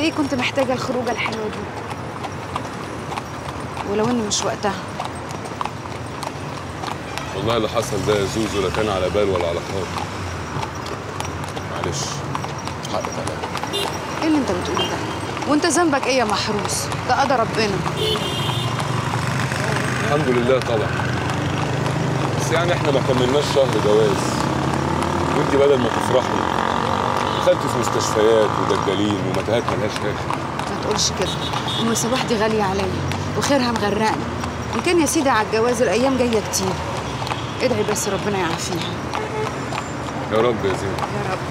حقيقي كنت محتاجة الخروجة الحلوة دي، ولو إن مش وقتها. والله اللي حصل ده يا زوزو لا كان على بال ولا على خاطر. معلش حقك عليا. إيه اللي أنت بتقوله ده؟ وأنت ذنبك إيه يا محروس؟ ده قضى ربنا. الحمد لله طبعا، بس يعني احنا ما كملناش شهر جواز، وانت بدل ما تفرحي دخلتي في مستشفيات ودجالين ومتاهات ملهاش اخر. ما تقولش كده، أم صباح دي غالية عليا وخيرها مغرقني. إن كان يا سيدي على الجواز الأيام جاية كتير. ادعي بس ربنا يعافيها. يا رب يا زينب. يا رب.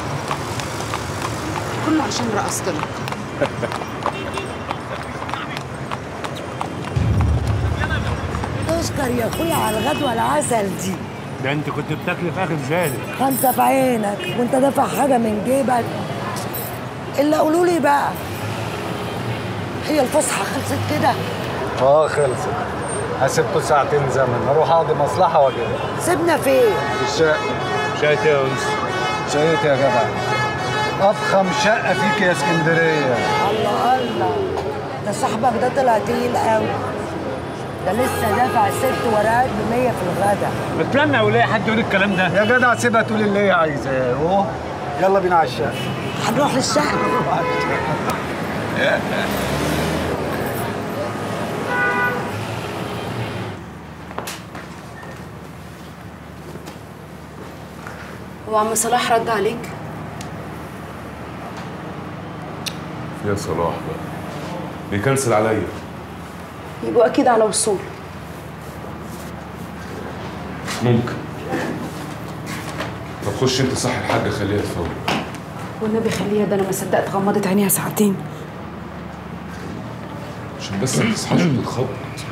كله عشان رقصت لك. تشكر يا اخويا على الغدوه العسل دي. ده انت كنت بتاكلي في اخر زالق. 5 في عينك وانت دافع حاجه من جيبك. الا قولوا لي بقى، هي الفسحه خلصت كده؟ خلصت. هسيبكوا ساعتين زمن اروح اقضي مصلحه واجي. سيبنا فين؟ في الشقه. شقتي يا انس؟ شقتي يا جدع، افخم شقه فيك يا اسكندريه. الله الله، ده صاحبك ده طلع تقيل قوي. ده لسه دافع 6 ورقات ب100 في الغدا. بتلمع ولا حد يقول الكلام ده؟ يا جدع سيبها تقول اللي هي عايزاه. اهو يلا بينا على الشقه. هنروح للشقه. هو عم صلاح رد عليك؟ يا صلاح بقى بيكنسل عليا. يبقوا أكيد على وصول. ممكن. طب خش انت صح الحاجه خليها تفوق. والنبي خليها، ده أنا ما صدقت غمضت عينيها ساعتين. عشان بس ما تصحاش وتتخبط.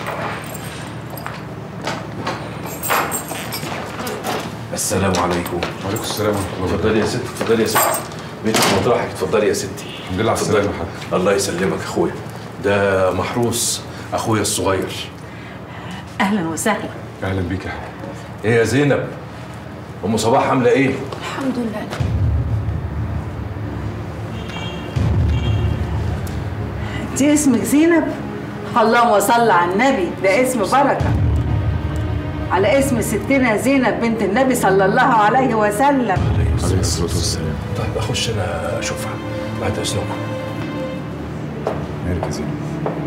السلام عليكم. وعليكم السلام ورحمه الله. اتفضلي يا ست، اتفضلي يا ست. بيتك مطرحك، اتفضلي يا ستي. الحمد لله على السلامه يا حاج. الله يسلمك اخويا. ده محروس اخويا الصغير. اهلا وسهلا. اهلا بيك يا حاج. ايه يا زينب؟ ام صباح عامله ايه؟ الحمد لله. انت اسمك زينب؟ اللهم صل على النبي، ده اسم بركه. على اسم ستنا زينب بنت النبي صلى الله عليه وسلم. عليه الصلاه والسلام. طيب اخش انا اشوفها بعد اذنكم. مالك يا زينب؟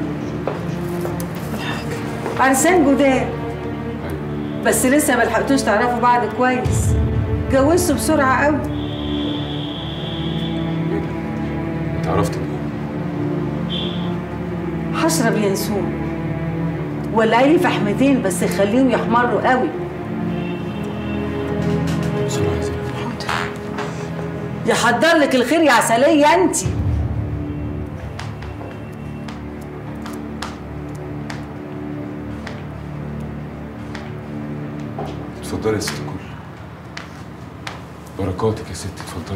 عرسان جداد بس لسه ما لحقتوش تعرفوا بعض كويس. اتجوزتوا بسرعه قوي. انت عرفت منين؟ هشرب ينسون ولعي لي فحمتين بس خليهم يحمروا قوي. بسرعه يا زينب. يحضر لك الخير يا عسليه انت. اتفضلي يا ست الكل. بركاتك يا ست، اتفضلي.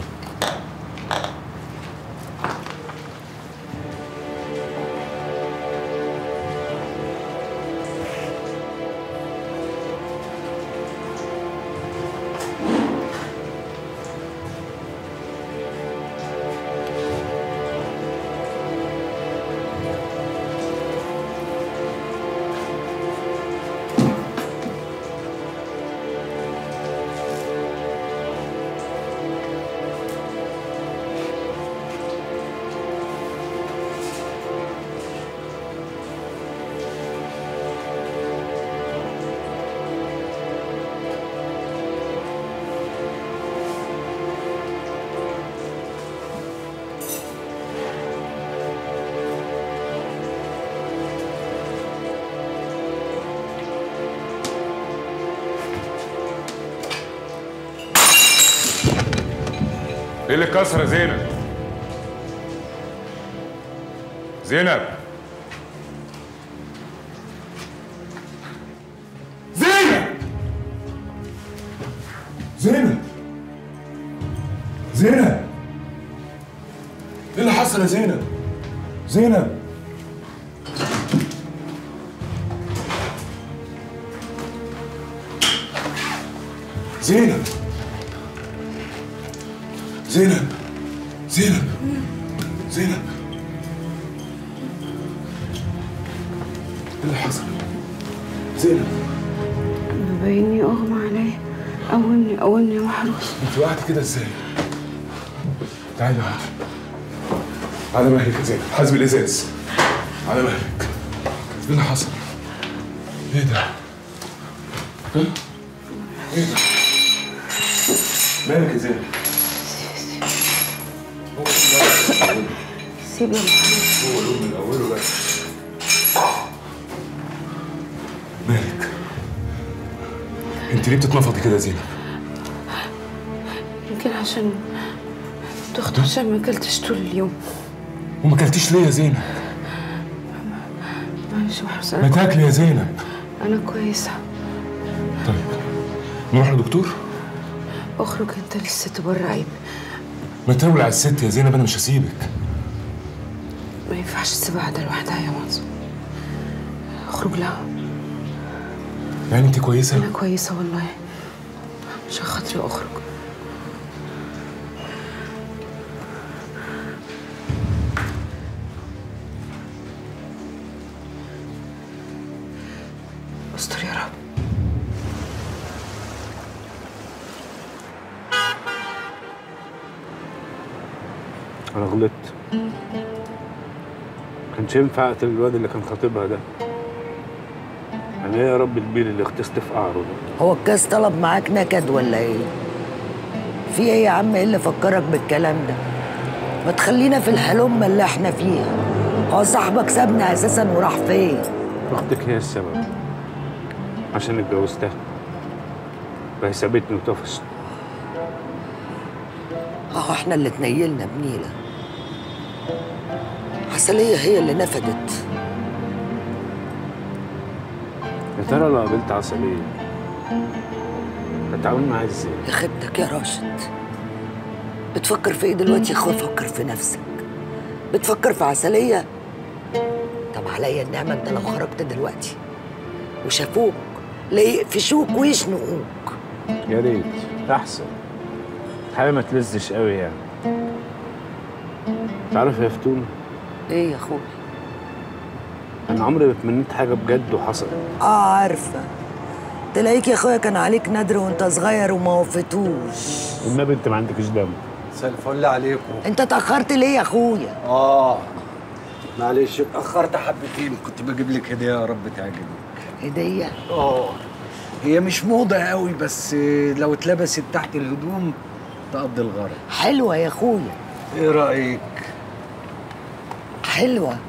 ايه اللي كسر يا زينب؟ زينب! زينب! زينب! زينب! ايه اللي حصل يا زينب؟ زينب! زينب! زينب! زينب! زينب! اللي حصل؟ زينب مبيني اغمى عليا. قومني يا محروس. انت وقعتي كده ازاي؟ تعالي على مهلك يا زينب، حاسبي الازاز على مهلك. ايه اللي حصل؟ ايه ده؟ ها؟ ايه ده؟ مالك يا زينب؟ سيب يا محروس. هو لون من اوله بس. مالك؟ انت ليه بتتنفضي كده يا زينب؟ يمكن عشان دكتور عشان ما اكلتش طول اليوم. وما اكلتيش ليه يا زينب؟ معلش يا محروس. ما تاكلي يا زينب. انا كويسه. طيب نروح لدكتور؟ اخرج انت للست بره عيب. ما تولع الست يا زينب، انا مش هسيبك. ما ينفعش تسيبها قاعده لوحدها يا منصور. اخرج لها. يعني انت كويسه؟ انا كويسه والله، عشان خاطري اخرج. استر يا رب. انا غلطت. كانش ينفع اقتل الواد اللي كان خاطبها ده. يعني ايه يا رب البيل اللي اغتست في قعره ده؟ هو الكاس طلب معاك نكد ولا ايه؟ في ايه يا عم؟ ايه اللي فكرك بالكلام ده؟ ما تخلينا في الحلمة اللي احنا فيها. هو صاحبك سابنا اساسا وراح فين؟ اختك هي السبب، عشان اتجوزتها. فهي سابتني وطفشت. اهو احنا اللي اتنيلنا بنيلة. عسلية هي اللي نفدت. يا ترى لو قابلت عسلية هتعامل معاها ازاي؟ يا خيبتك يا راشد. بتفكر في ايه دلوقتي يا اخويا؟ فكر في نفسك. بتفكر في عسلية؟ طب عليا النعمة انت لو خرجت دلوقتي وشافوك لا يقفشوك ويشنقوك. يا ريت احسن. الحياة ما تلزش قوي يعني. تعرف يا فتون، ايه يا اخويا؟ انا عمري ما تمنيت حاجة بجد وحصلت. عارفة. تلاقيك يا اخويا كان عليك نادر وانت صغير وما وفتوش. والنبي انت ما عندكش دم. مساء الفل عليكم. انت اتأخرت ليه يا اخويا؟ معلش اتأخرت حبتين، كنت بجيب لك هدية يا رب تعجبك. هدية؟ هي مش موضة قوي، بس لو اتلبست تحت الهدوم تقضي الغرض. حلوة يا اخويا. ايه رأيك؟ حلوة.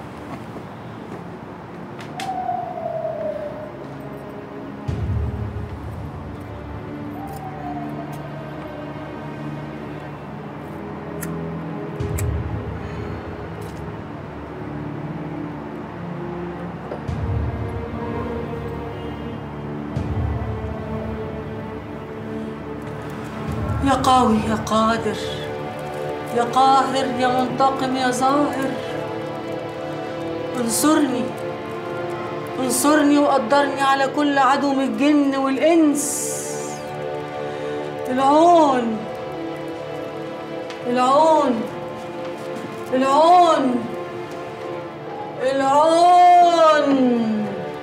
يا قوي يا قادر يا قاهر يا منتقم يا ظاهر، انصرني وقدرني على كل عدو من الجن والإنس. العون العون العون العون.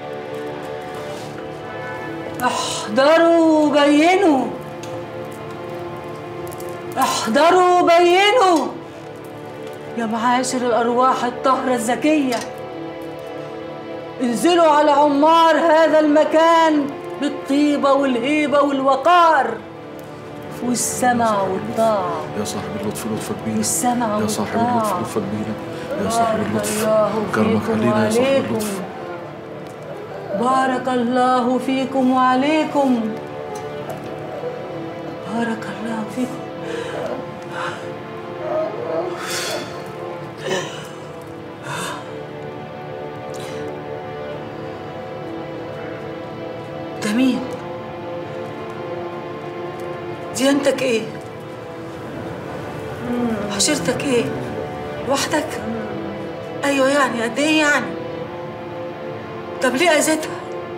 احضروا بينوا، احضروا بينوا يا معاشر الأرواح الطاهرة الزكية. انزلوا على عمار هذا المكان بالطيبة والهيبة والوقار والسمع والطاعة. يا صاحب اللطف لطفك بينا، والسمع يا صاحب اللطف لطفك بينا، يا صاحب اللطف كرمك علينا يا صاحب اللطف. بارك الله فيكم وعليكم، بارك الله فيكم. ده مين؟ ديانتك ايه؟ عشيرتك ايه؟ لوحدك؟ ايوه يعني قد ايه يعني؟ طب ليه اذيتها؟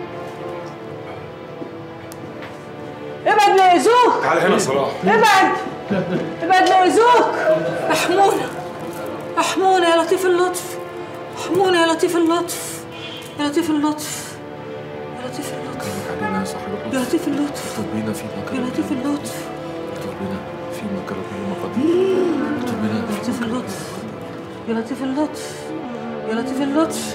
ابعد ليأذوك. تعال هنا صلاح. ابعد ليأذوك. احمونا احمونا يا لطيف اللطف، احمونا يا لطيف اللطف. يا لطيف اللطف، يا لطيف اللطف، كرمك علينا يا صاحب اللطف. يا لطيف اللطف، ارتب بينا فيما كرم يا لطيف اللطف، ارتب بينا فيما كرم به مقادير. ارتب بينا يا لطيف اللطف، يا لطيف اللطف، يا لطيف اللطف.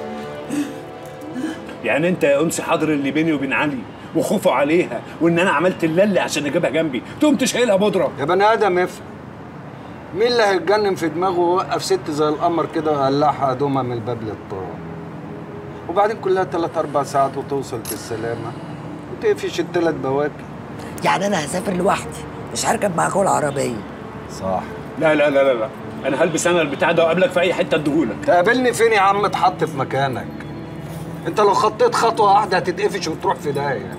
يعني انت يا انسي حاضر اللي بيني وبين علي وخوفه عليها وان انا عملت اللي عشان اجيبها جنبي تقوم تشيلها بودره؟ يا بني ادم افهم، مين اللي هيتجنن في دماغه ويوقف ست زي القمر كده ويقلعها هدومها من الباب للطرق؟ وبعدين كلها 3-4 ساعات وتوصل بالسلامه وتقفش ال3 بواكي. يعني انا هسافر لوحدي مش هركب معاكوا العربيه؟ صح. لا لا لا لا، انا هلبس انا البتاع ده واقابلك في اي حته اديهولك. تقابلني فين يا عم؟ اتحط في مكانك. انت لو خطيت خطوه واحده هتتقفش وتروح في داهيه.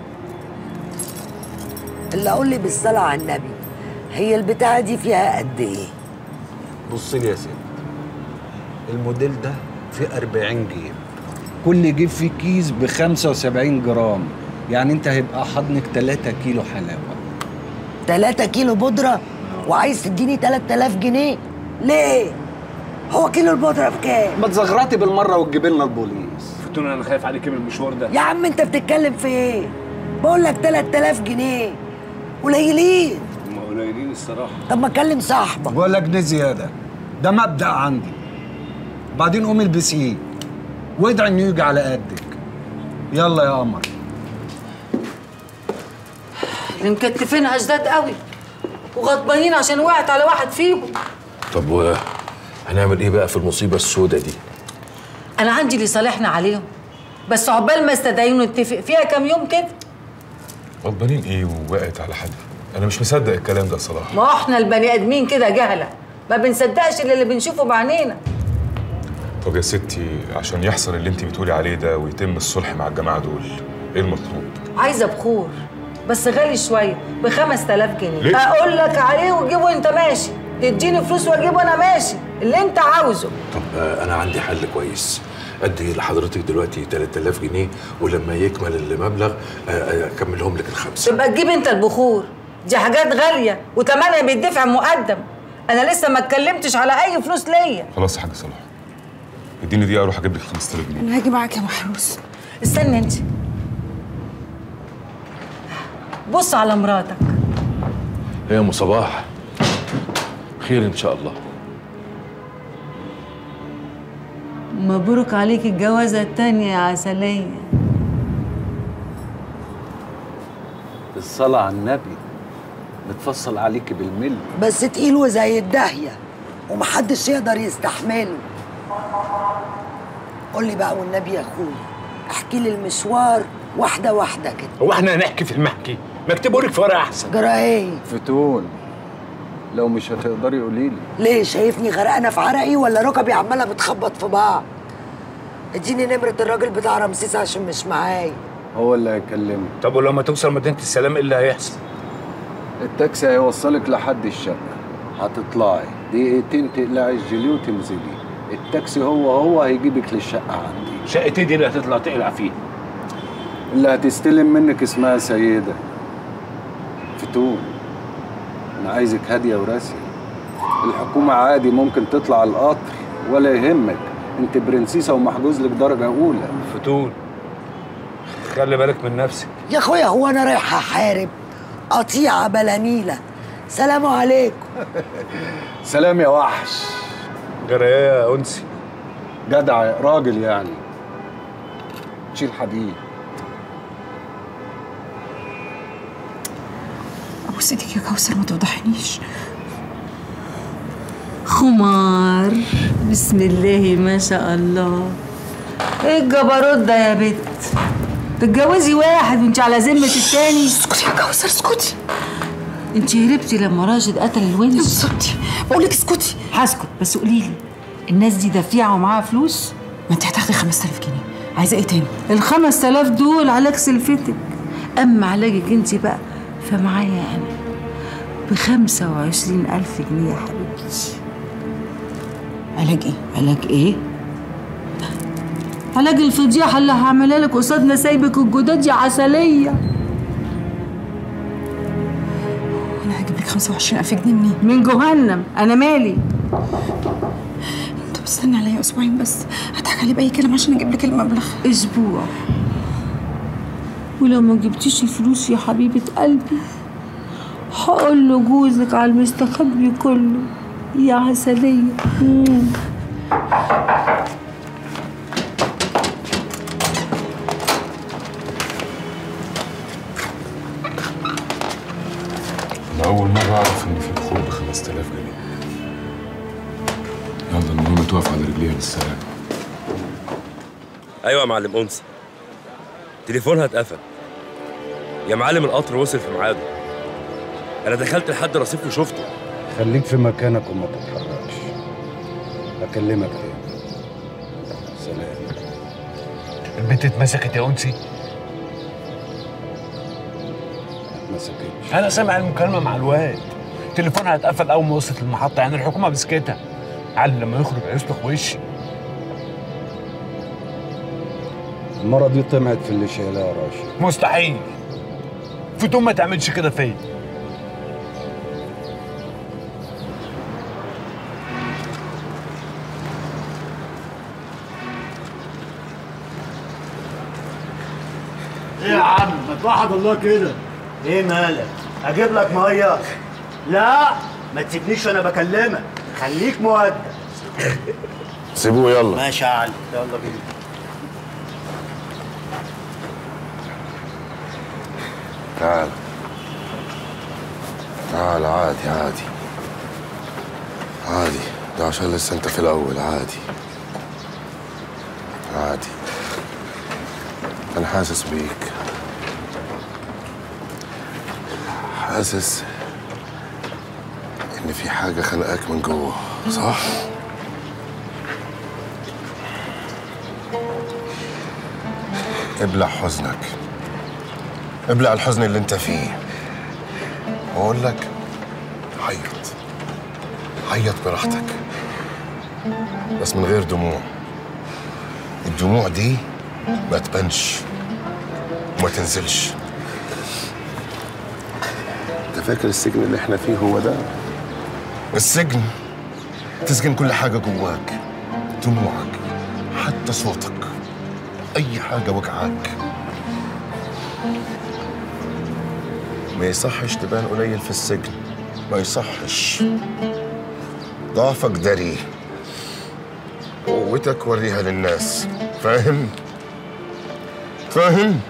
اللي اقول لي بالصلاه على النبي، هي البتاعه دي فيها قد ايه؟ بص لي يا ست، الموديل ده فيه 40 جيب، كل جيب فيه كيس ب 75 جرام، يعني انت هيبقى حضنك 3 كيلو حلاوه. 3 كيلو بودره وعايز تديني 3000 جنيه؟ ليه؟ هو كيلو البودره بكام؟ ما تزغرطي بالمره وتجيب لنا البوليس. فتون انا خايف عليك من المشوار ده. يا عم انت بتتكلم في ايه؟ بقول لك 3000 جنيه قليلين. هم قليلين الصراحه. طب ما اكلم صاحبك. ولا جنيه زياده، ده مبدأ عندي. بعدين قومي البسيه وادعي انه يجي على قدك. يلا يا قمر. اللي مكتفينها اشداد قوي وغضبانين عشان وقعت على واحد فيهم. طب هنعمل ايه بقى في المصيبه السوداء دي؟ انا عندي اللي صالحنا عليهم، بس عقبال ما استدعيهم نتفق فيها كام يوم كده. غضبانين ايه ووقعت على حد؟ انا مش مصدق الكلام ده صراحه. ما احنا البني ادمين كده جهله، ما بنصدقش اللي بنشوفه بعينينا. طب يا ستي، عشان يحصل اللي انت بتقولي عليه ده ويتم الصلح مع الجماعه دول، ايه المطلوب؟ عايزه بخور بس غالي شويه ب 5000 جنيه. ليه؟ اقول لك عليه وتجيبه انت ماشي، تديني فلوس واجيبه انا ماشي، اللي انت عاوزه. طب انا عندي حل كويس. ادي لحضرتك دلوقتي 3000 جنيه ولما يكمل المبلغ اكملهم لك ال5. تبقى تجيب انت البخور، دي حاجات غاليه وتمنها بيدفع مقدم. انا لسه ما اتكلمتش على اي فلوس ليا. خلاص يا حاج صلاح، اديني دقيقه اروح اجيب لك 5000 جنيه. انا هاجي معاك يا محروس. استنى انت، بص على مراتك. يا ام صباح، خير ان شاء الله. مبروك عليك الجوازة التانية يا عسلية. الصلاة على النبي، متفصل عليكي بالملي. بس تقيل وزي الداهية ومحدش يقدر يستحمله. قول لي بقى والنبي يا اخويا، احكي لي المشوار واحدة واحدة كده. هو احنا هنحكي في المحكي؟ ما اكتبه لك في ورقه احسن. جرى ايه؟ فتون، لو مش هتقدري قولي لي. ليه شايفني غرقانة في عرقي ولا ركبي عمالة بتخبط في بعض؟ اديني نمرة الراجل بتاع رمسيس عشان مش معايا. هو اللي هيكلمك. طب ولما توصل مدينه السلام ايه اللي هيحصل؟ التاكسي هيوصلك لحد الشقة، هتطلعي دقيقتين تقلعي الجيلي وتنزلي، التاكسي هو هيجيبك للشقة عندي. شقتي دي اللي هتطلع تقلع فيها؟ اللي هتستلم منك اسمها سيدة فتون. أنا عايزك هادية وراسية. الحكومة عادي ممكن تطلع القطر ولا يهمك، أنت برنسيسة ومحجوز لك درجة أولى. فتون خلي بالك من نفسك يا اخويا، هو انا رايحة احارب؟ قطيعة بلا نيلة. سلام عليكم. سلام يا وحش. جرى ايه يا انسي؟ جدع راجل يعني، تشيل حديد. ابوس ايدك يا كوثر، ما توضحنيش. خمار، بسم الله ما شاء الله. ايه الجبروت ده يا بت؟ تتجوزي واحد وانت على ذمه التاني؟ اسكتي يا كوثر، اسكتي. انت هربتي لما راشد قتل الونش. اسكتي، بقول لك اسكتي. هسكت، بس قولي لي، الناس دي دفيعه ومعاها فلوس؟ ما انت هتاخدي 5000 جنيه، عايزه ايه تاني؟ ال5000 دول علاج سلفتك، اما علاجك انت بقى فمعايا انا ب25000 جنيه يا حبيبتي. علاج ايه؟ علاج ايه؟ علاج الفضيحه اللي هعملها لك قصاد نسايبك الجداد يا عسليه. انا هجيب لك 25000 جنيه منين؟ من جهنم، انا مالي. طب استني عليا اسبوعين بس، هضحك عليه باي كلام عشان اجيب لك المبلغ. اسبوع؟ ولو ما جبتيش الفلوس يا حبيبه قلبي هقول له جوزك على المستخبي كله يا عسليه. أنا أول مرة أعرف إن في دخول ب 5000 جنيه. يلا المهم توقف على رجليها بالسلامة. أيوة يا معلم أنس، تليفونها اتقفل. يا معلم القطر وصل في ميعاده. أنا دخلت لحد رصيف وشفته. خليك في مكانك وما تتحركش. هكلمك تاني. سلام. البنت اتمسكت يا أنسي؟ اتمسكتش. أنا سامع المكالمة مع الواد. تليفونها اتقفل أول ما وصلت المحطة، يعني الحكومة مسكتها. علي لما يخرج هيسلخ وشي. المرة دي طمعت في اللي شايلها يا راشد. مستحيل. فتوم ما تعملش كده فيا. ايه يا عم ما توحد الله كده؟ ايه مالك؟ اجيب لك ميه؟ لا ما تسيبنيش وانا بكلمك، خليك مؤدب. سيبوه يلا. ماشي يا علي، يلا بينا. تعال تعال، عادي عادي عادي، ده عشان لسه انت في الاول. عادي عادي، انا حاسس بيك، حاسس ان في حاجة خانقاك من جوه، صح؟ ابلع حزنك، ابلع الحزن اللي انت فيه، واقول لك عيط، عيط براحتك بس من غير دموع. الدموع دي ما تبانش وما تنزلش. انت فاكر السجن اللي احنا فيه هو ده؟ السجن تسجن كل حاجة جواك، دموعك، حتى صوتك، أي حاجة وجعاك. ما يصحش تبان قليل في السجن، ما يصحش. ضعفك داريه، قوتك وريها للناس، فاهم؟ فاهم؟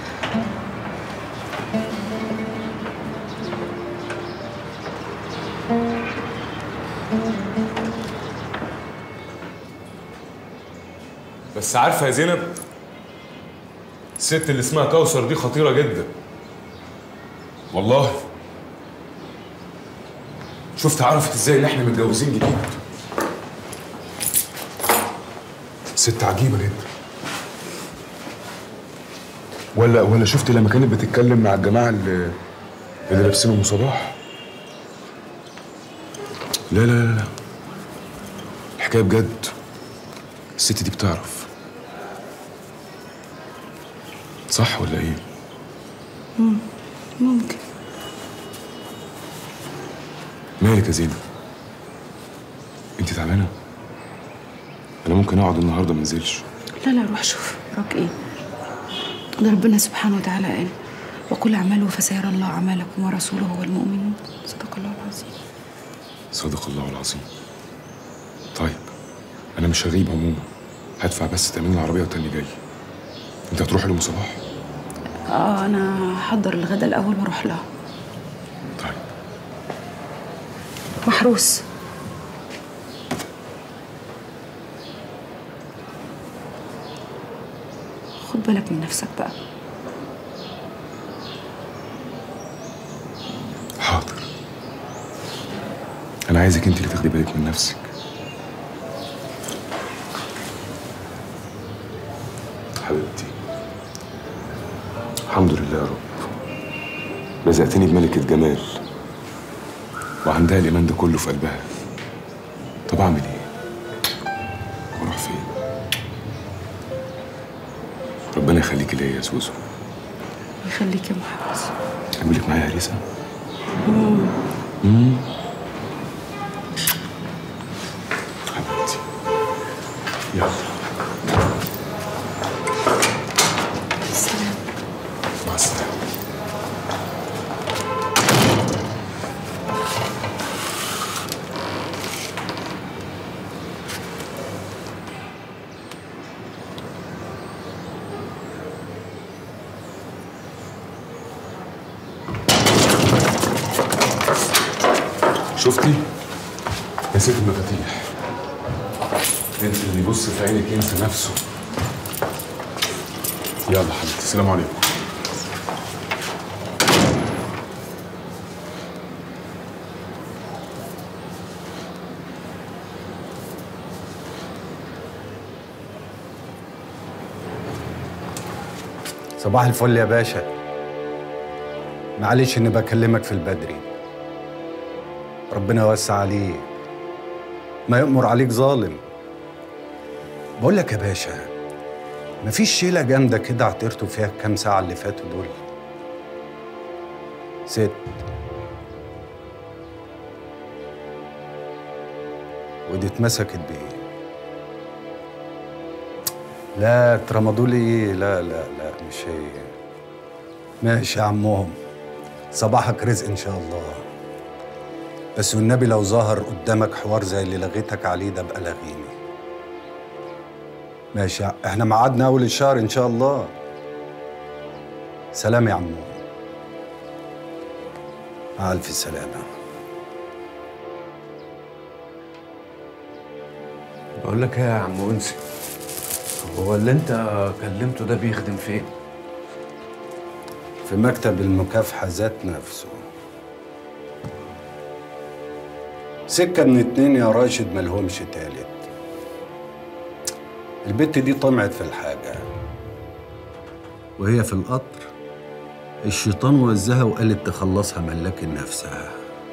بس عارفة يا زينب، الست اللي اسمها كوثر دي خطيرة جدا والله. شفت عرفت ازاي ان احنا متجوزين جديد. ست عجيبة جدا. ولا شفت لما كانت بتتكلم مع الجماعة اللي لابسين ام صباح؟ لا لا لا لا، الحكاية بجد. الست دي بتعرف، صح ولا ايه؟ ممكن. مالك يا زينب؟ انت تعبانه؟ انا ممكن اقعد النهارده ما انزلش. لا لا، روح شوف وراك ايه. ده ربنا سبحانه وتعالى قال: وقل اعملوا فسيرى الله اعمالكم ورسوله والمؤمنون. صدق الله العظيم. صدق الله العظيم. طيب انا مش هغيب عموما، هدفع بس تأمين العربيه وتاني جاي. انت هتروحي لأم صباح؟ انا هحضر الغدا الاول واروح لها. طيب. محروس، خد بالك من نفسك بقى. حاضر. انا عايزك انت اللي تاخدي بالك من نفسك. حبيبتي الحمد لله يا رب، رزقتني بملكة جمال وعندها الإيمان ده كله في قلبها. طب أعمل إيه؟ وأروح فين؟ ربنا يخليكي ليا يا سوسو. يخليك يا محروس. أعمل لك معايا هريسة؟ حبيبتي يلا. السلام. مع السلامة. شفتي؟ نسيت المفاتيح. انت اللي يبص في عينك ينسى نفسه. يلا حبيبتي، السلام عليكم. صباح الفل يا باشا. معلش اني بكلمك في البدري. ربنا يوسع عليك، ما يأمر عليك ظالم. بقول لك يا باشا، مفيش شيلة جامدة كده عطرتوا فيها الكام ساعة اللي فاتوا دول؟ ست ودي اتمسكت بإيه؟ لا ترامادول ايه؟ لا مش هي. ماشي يا عمهم، صباحك رزق ان شاء الله. بس والنبي لو ظهر قدامك حوار زي اللي لغيتك عليه ده بقى لغيني. ماشي، احنا ميعادنا اول الشهر ان شاء الله. سلام يا عمو. مع الف سلامه. بقول لك ايه يا عم انسي، هو اللي انت كلمته ده بيخدم فين؟ في مكتب المكافحه ذات نفسه. سكه من اتنين يا راشد ملهمش تالت. البت دي طمعت في الحاجه وهي في القطر، الشيطان وزها وقالت تخلصها ملاك نفسها.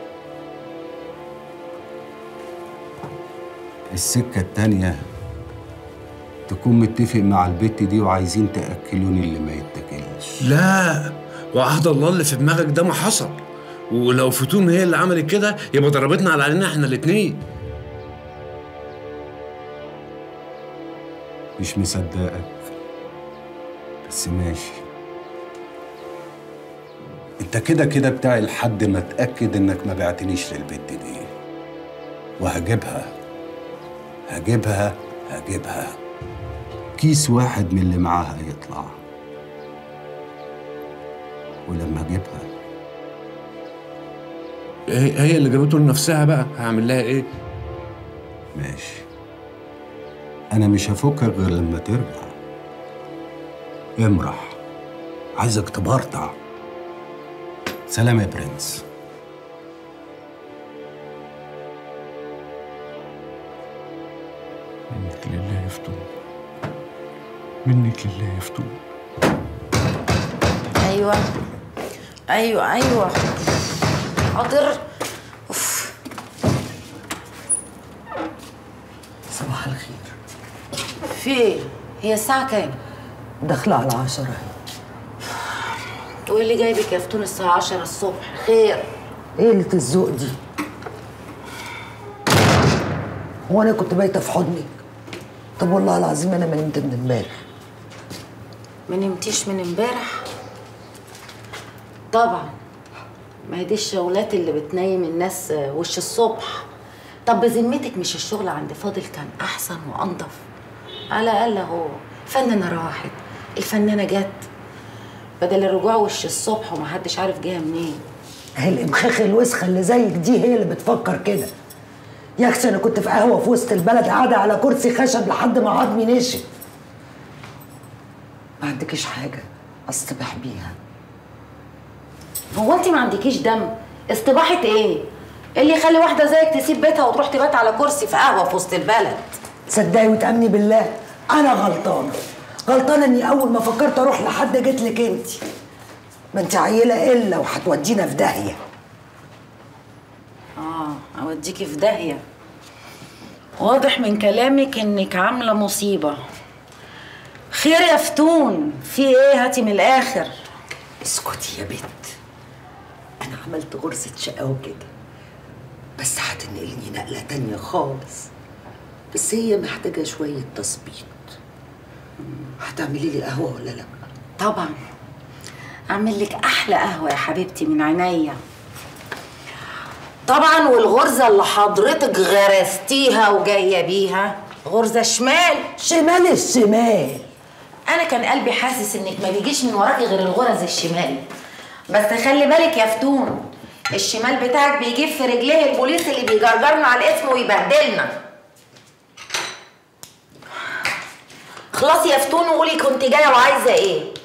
السكه التانيه تكون متفق مع البت دي وعايزين تاكلوني اللي ما يتاكلش. لا، وعهد الله اللي في دماغك ده ما حصل. ولو فتون هي اللي عملت كده يبقى ضربتنا على علينا احنا الاتنين. مش مصدقك بس ماشي. انت كده كده بتاعي لحد ما اتاكد انك ما بعتنيش للبت دي، وهجيبها هجيبها كيس واحد من اللي معاها يطلع، ولما اجيبها هي اللي جابته لنفسها بقى، هعمل لها ايه؟ ماشي، انا مش هفكك غير لما ترجع. امرح، عايزك تبرطع. سلام يا برنس. منك لله يفتون، منك لله يفتون. ايوه حاضر. اوف. صباح الخير. في ايه؟ هي الساعة كام؟ داخلة على 10. وايه اللي جايبك يا فتون الساعة 10 الصبح؟ خير؟ ايه قلة الذوق دي؟ هو انا كنت بايتة في حضنك؟ طب والله العظيم انا ما نمت من امبارح. ما نمتيش من امبارح؟ طبعا، ما هي دي الشغلات اللي بتنيم الناس وش الصبح. طب بذمتك مش الشغل عند فاضل كان احسن وانضف؟ على الاقل اهو الفنانه راحت، الفنانه جت، بدل الرجوع وش الصبح ومحدش عارف جايه منين. هي الامخاخ الوسخه اللي زيك دي هي اللي بتفكر كده. يا اختي انا كنت في قهوه في وسط البلد قاعده على كرسي خشب لحد ما عظمي نشف. ما عندكيش حاجه اصطبح بيها؟ هو انت ما عندكيش دم؟ استباحه ايه؟ اللي يخلي واحده زيك تسيب بيتها وتروح تبات على كرسي في قهوه في وسط البلد؟ تصدقي وتامني بالله انا غلطانه اني اول ما فكرت اروح لحد جيت لك انت. ما انت عيله الا وهتودينا في داهيه. اوديكي في داهيه؟ واضح من كلامك انك عامله مصيبه. خير يا فتون؟ في ايه؟ هاتي من الاخر. اسكتي يا بنت، انا عملت غرزه شقاوه كده بس هتنقلني نقله تانيه خالص. بس هي محتاجة شوية تظبيط. هتعملي لي قهوة ولا لا؟ طبعا اعمل لك احلى قهوه يا حبيبتي من عينيا طبعا. والغرزه اللي حضرتك غرستيها وجايه بيها غرزه شمال. شمال الشمال. انا كان قلبي حاسس انك ما بيجيش من وراكي غير الغرز الشمال، بس خلي بالك يا فتون، الشمال بتاعك بيجيب في رجليه البوليس اللي بيجرجرنا على الاسم ويبهدلنا. خلاص يا فتون وقولي كنت جايه وعايزه ايه.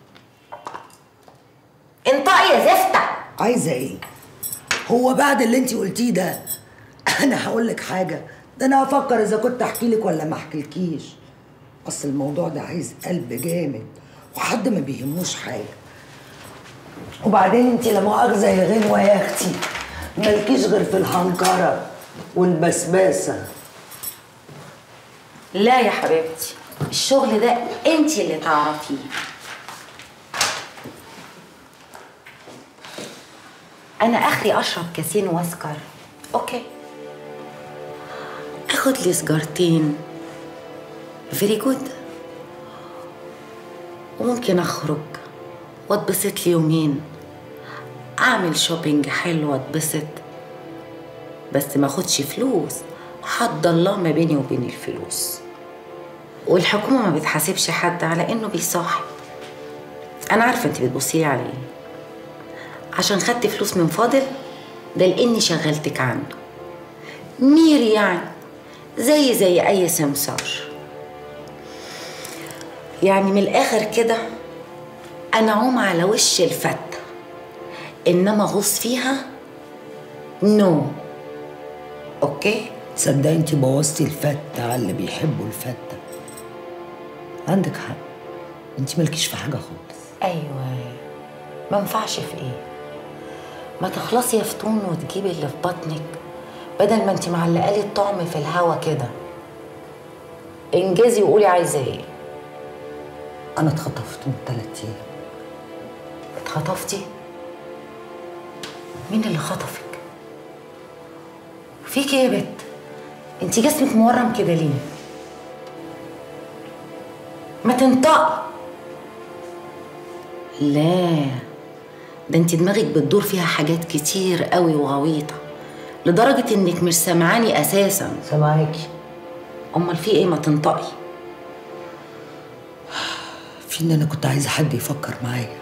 انطقي يا زفته. عايزه ايه؟ هو بعد اللي انت قلتيه ده انا هقول لك حاجه؟ ده انا هفكر اذا كنت احكي لك ولا ما احكيلكيش. اصل الموضوع ده عايز قلب جامد وحد ما بيهموش حاجه. وبعدين انت لا مؤاخذه يا غنوه يا اختي، مالكيش غير في الحنكره والبسباسه. لا يا حبيبتي، الشغل ده انت اللي تعرفيه. انا اخري اشرب كاسين واسكر، اوكي، اخد لي سجارتين فيري جود، وممكن اخرج واتبسط لي يومين، اعمل شوبينج حلو واتبسط، بس ما اخدش فلوس. حد الله ما بيني وبين الفلوس. والحكومه ما بتحاسبش حد على انه بيصاحب. انا عارفه انت بتبصيلي على ايه، عشان خدت فلوس من فاضل ده لاني شغلتك عنده ميري، يعني زي اي سمسار. يعني من الاخر كده انا عوم على وش الفته، انما غوص فيها نو. اوكي؟ تصدقي انت بوظتي الفته على اللي بيحبوا الفته. عندك حق، انت مالكيش في حاجه خالص. ايوه، ما ينفعش في ايه؟ ما تخلصي يا فتون وتجيبي اللي في بطنك، بدل ما انت معلقه لي الطعم في الهوا كده. انجزي وقولي عايزه ايه. انا اتخطفت من 3 ايام. اتخطفتي؟ مين اللي خطفك؟ فيكي ايه يا بت؟ انت جسمك مورم كده ليه؟ ما تنطق. لا، ده انت دماغك بتدور فيها حاجات كتير قوي وغويطه لدرجه انك مش سامعاني اساسا. سامعاكي. امال في ايه؟ ما تنطقي. في ان انا كنت عايزه حد يفكر معايا.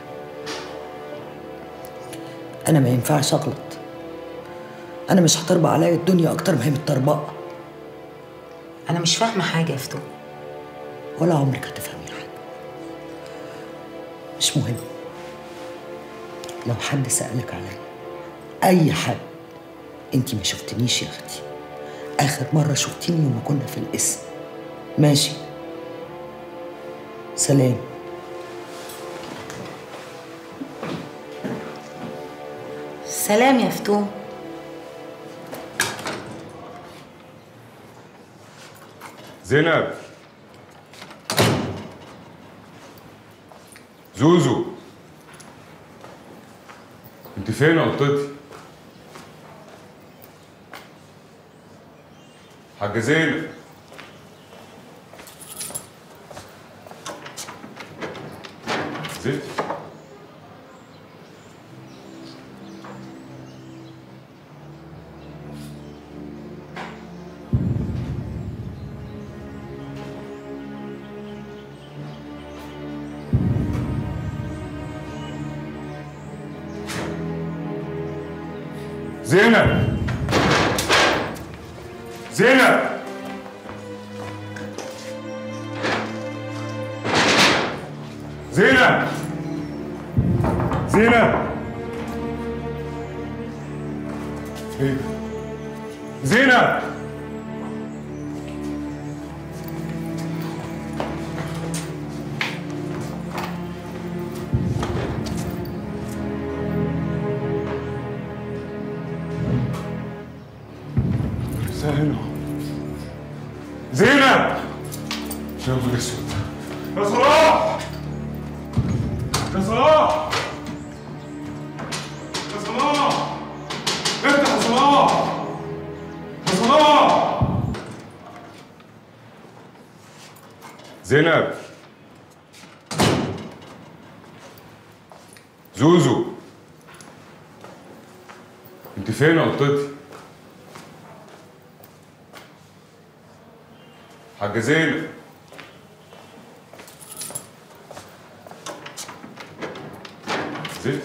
انا ما ينفعش اغلط. انا مش هتربى عليا الدنيا اكتر ما هي متطربقه. انا مش فاهمه حاجه يا فتون. ولا عمرك هتفهمي حاجه. مش مهم. لو حد سألك عليا، أي حد، أنتي ما شفتنيش يا أختي. آخر مرة شفتيني يوم كنا في القسم. ماشي؟ سلام. سلام يا فتون. زينب، زوزو، انت فين يا قطتي؟ حاجة زينب، زينب، زينب، زينب، زينب، زينب، ايه؟ زينب، سهلوا. زينب، يا ابو الاسود، يا صلاح، يا صلاح، يا صلاح، افتح يا صلاح، يا صلاح، زينب. زوزو، انت فين يا قطتي؟ حاجة زينب. زينب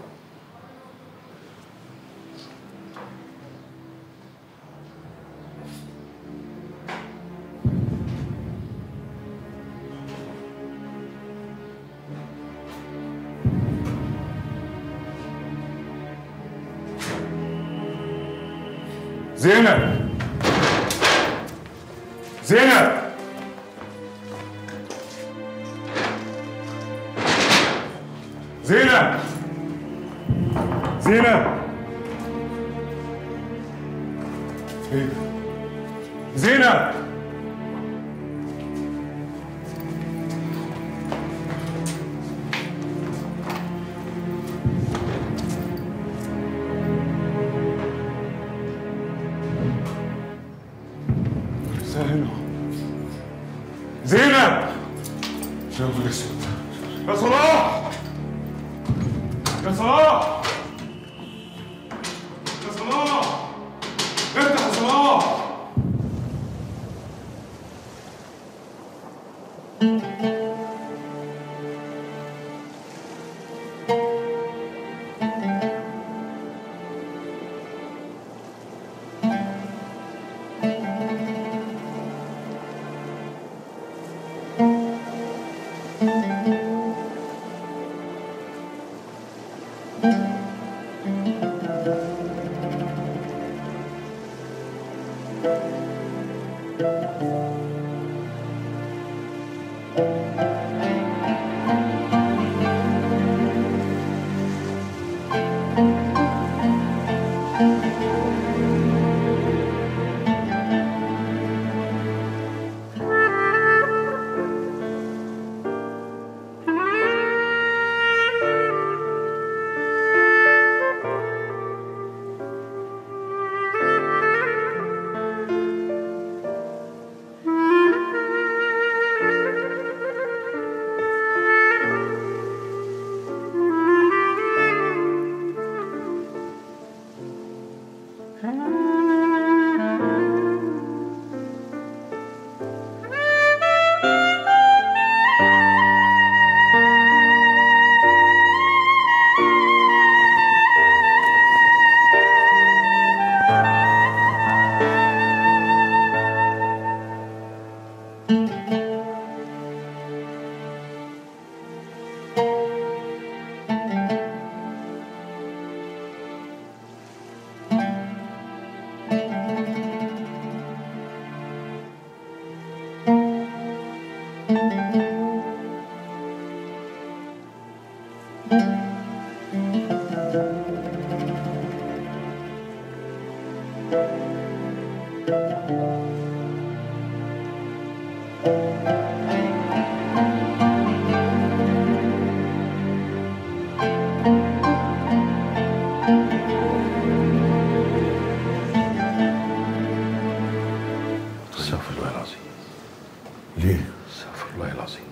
زينب زينب زينب زينب زينب زينب. يا ابو الاسود، يا صلاح، يا صلاح، يا صلاح، افتح يا صلاح. استغفر الله العظيم. ليه؟ استغفر الله العظيم.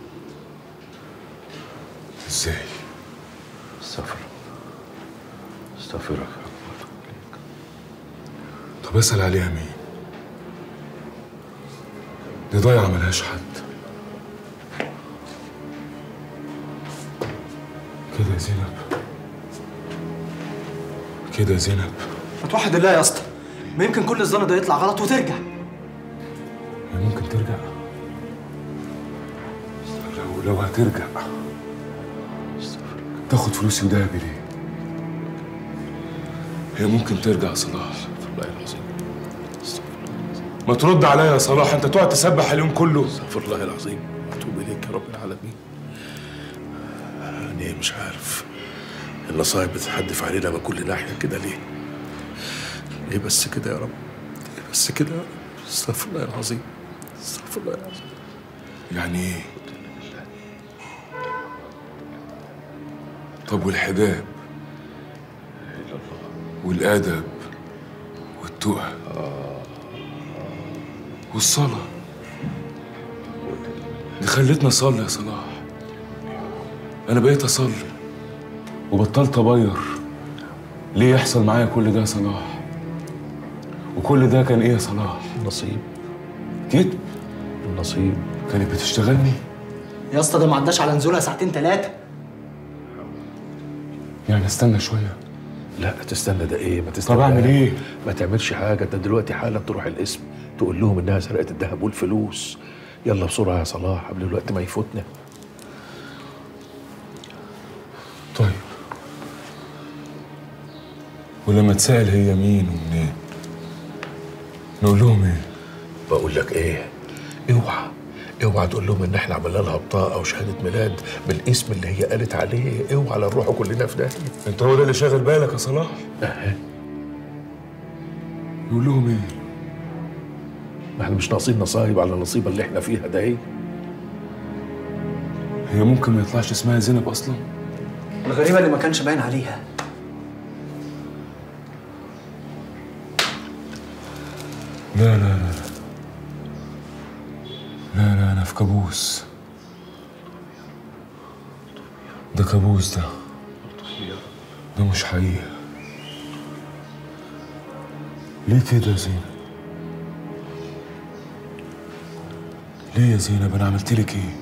ازاي؟ استغفر استغفرك. طب اسأل عليها مين؟ دي ضايعة ملهاش حد. كده يا زينب، كده يا زينب. ما توحد الله يا اسطى، ما يمكن كل الظن ده يطلع غلط وترجع. هي ممكن ترجع. لو هترجع تاخد فلوسي ودهبي ليه؟ هي ممكن ترجع يا صلاح. استغفر الله العظيم. ما ترد عليا يا صلاح، انت تقعد تسبح اليوم كله. استغفر الله العظيم، اتوب اليك يا رب العالمين. انا مش عارف النصايب بتتحدف علينا من كل ناحيه كده ليه؟ ليه بس كده يا رب؟ ليه بس كده يا رب؟ استغفر الله العظيم، استغفر الله العظيم. يعني ايه؟ طب والحجاب والادب والتقى والصلاه دي خلتني اصلي يا صلاح. انا بقيت اصلي وبطلت ابير. ليه يحصل معايا كل ده يا صلاح؟ وكل ده كان ايه يا صلاح؟ نصيب. كده النصيب. كانت بتشتغلني يا اسطى ده ما عداش على نزولها ساعتين 3. يعني استنى شويه. لا تستنى ده ايه؟ ما تستنى. طب اعمل ايه؟ ما تعملش حاجه، انت دلوقتي حالا تروح القسم تقول لهم انها سرقت الذهب والفلوس. يلا بسرعه يا صلاح قبل الوقت ما يفوتنا. طيب ولما تسأل هي مين ومنين نقول لهم ايه؟ بقول لك ايه، اوعى تقول لهم ان احنا عملنا لها بطاقه او شهاده ميلاد بالاسم اللي هي قالت عليه. اوعى لا نروحوا كلنا في داهيه. انت هو ده اللي شاغل بالك يا صلاح؟ نقول لهم ايه؟ ما احنا مش ناقصين نصايب على النصيبه اللي احنا فيها ده. ايه هي ممكن ما يطلعش اسمها زينب اصلا؟ الغريبه اللي ما كانش باين عليها. لا لا لا لا لا، انا في كابوس. ده كابوس ده مش حقيقة. ليه كده يا زينب؟ ليه يا زينب؟ انا عملت لك ايه؟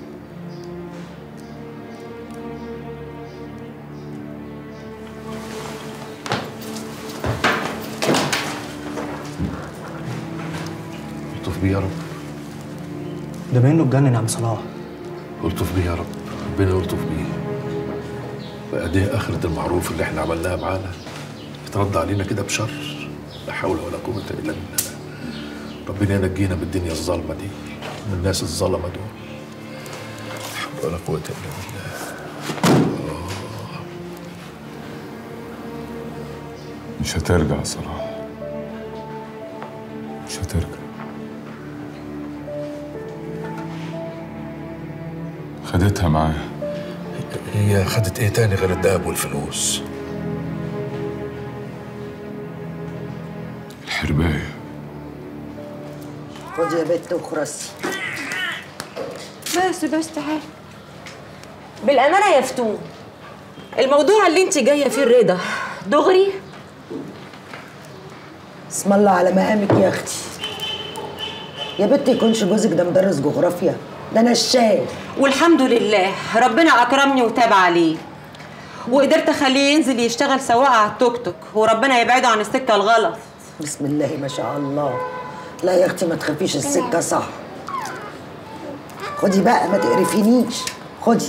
الطف بيه يا رب. ده منه اتجنن يا عم صلاح. الطف بيه يا رب، ربنا يلطف بيه. بقى دي آخرة المعروف اللي احنا عملناها معانا يترد علينا كده بشر. لا حول ولا قوة إلا بالله. ربنا ينجينا من الدنيا الظالمة دي، من الناس الظلمة دول. لا حول ولا قوة إلا بالله. مش هترجع يا صلاح، مش هترجع. خدتها معاها. هي خدت ايه تاني غير الذهب والفلوس؟ الحرباية. خدي يا بت وخرسي. بس تعالي. بالأمانة يا فتون، الموضوع اللي انت جاية فيه الرضا دغري؟ اسم الله على مقامك يا اختي. يا بت يكونش جوزك ده مدرس جغرافيا، ده نشال. والحمد لله ربنا اكرمني وتاب عليه وقدرت اخليه ينزل يشتغل سواق على التوك توك، وربنا يبعده عن السكه الغلط. بسم الله ما شاء الله. لا يا اختي ما تخافيش، السكه صح. خدي بقى ما تقرفينيش. خدي.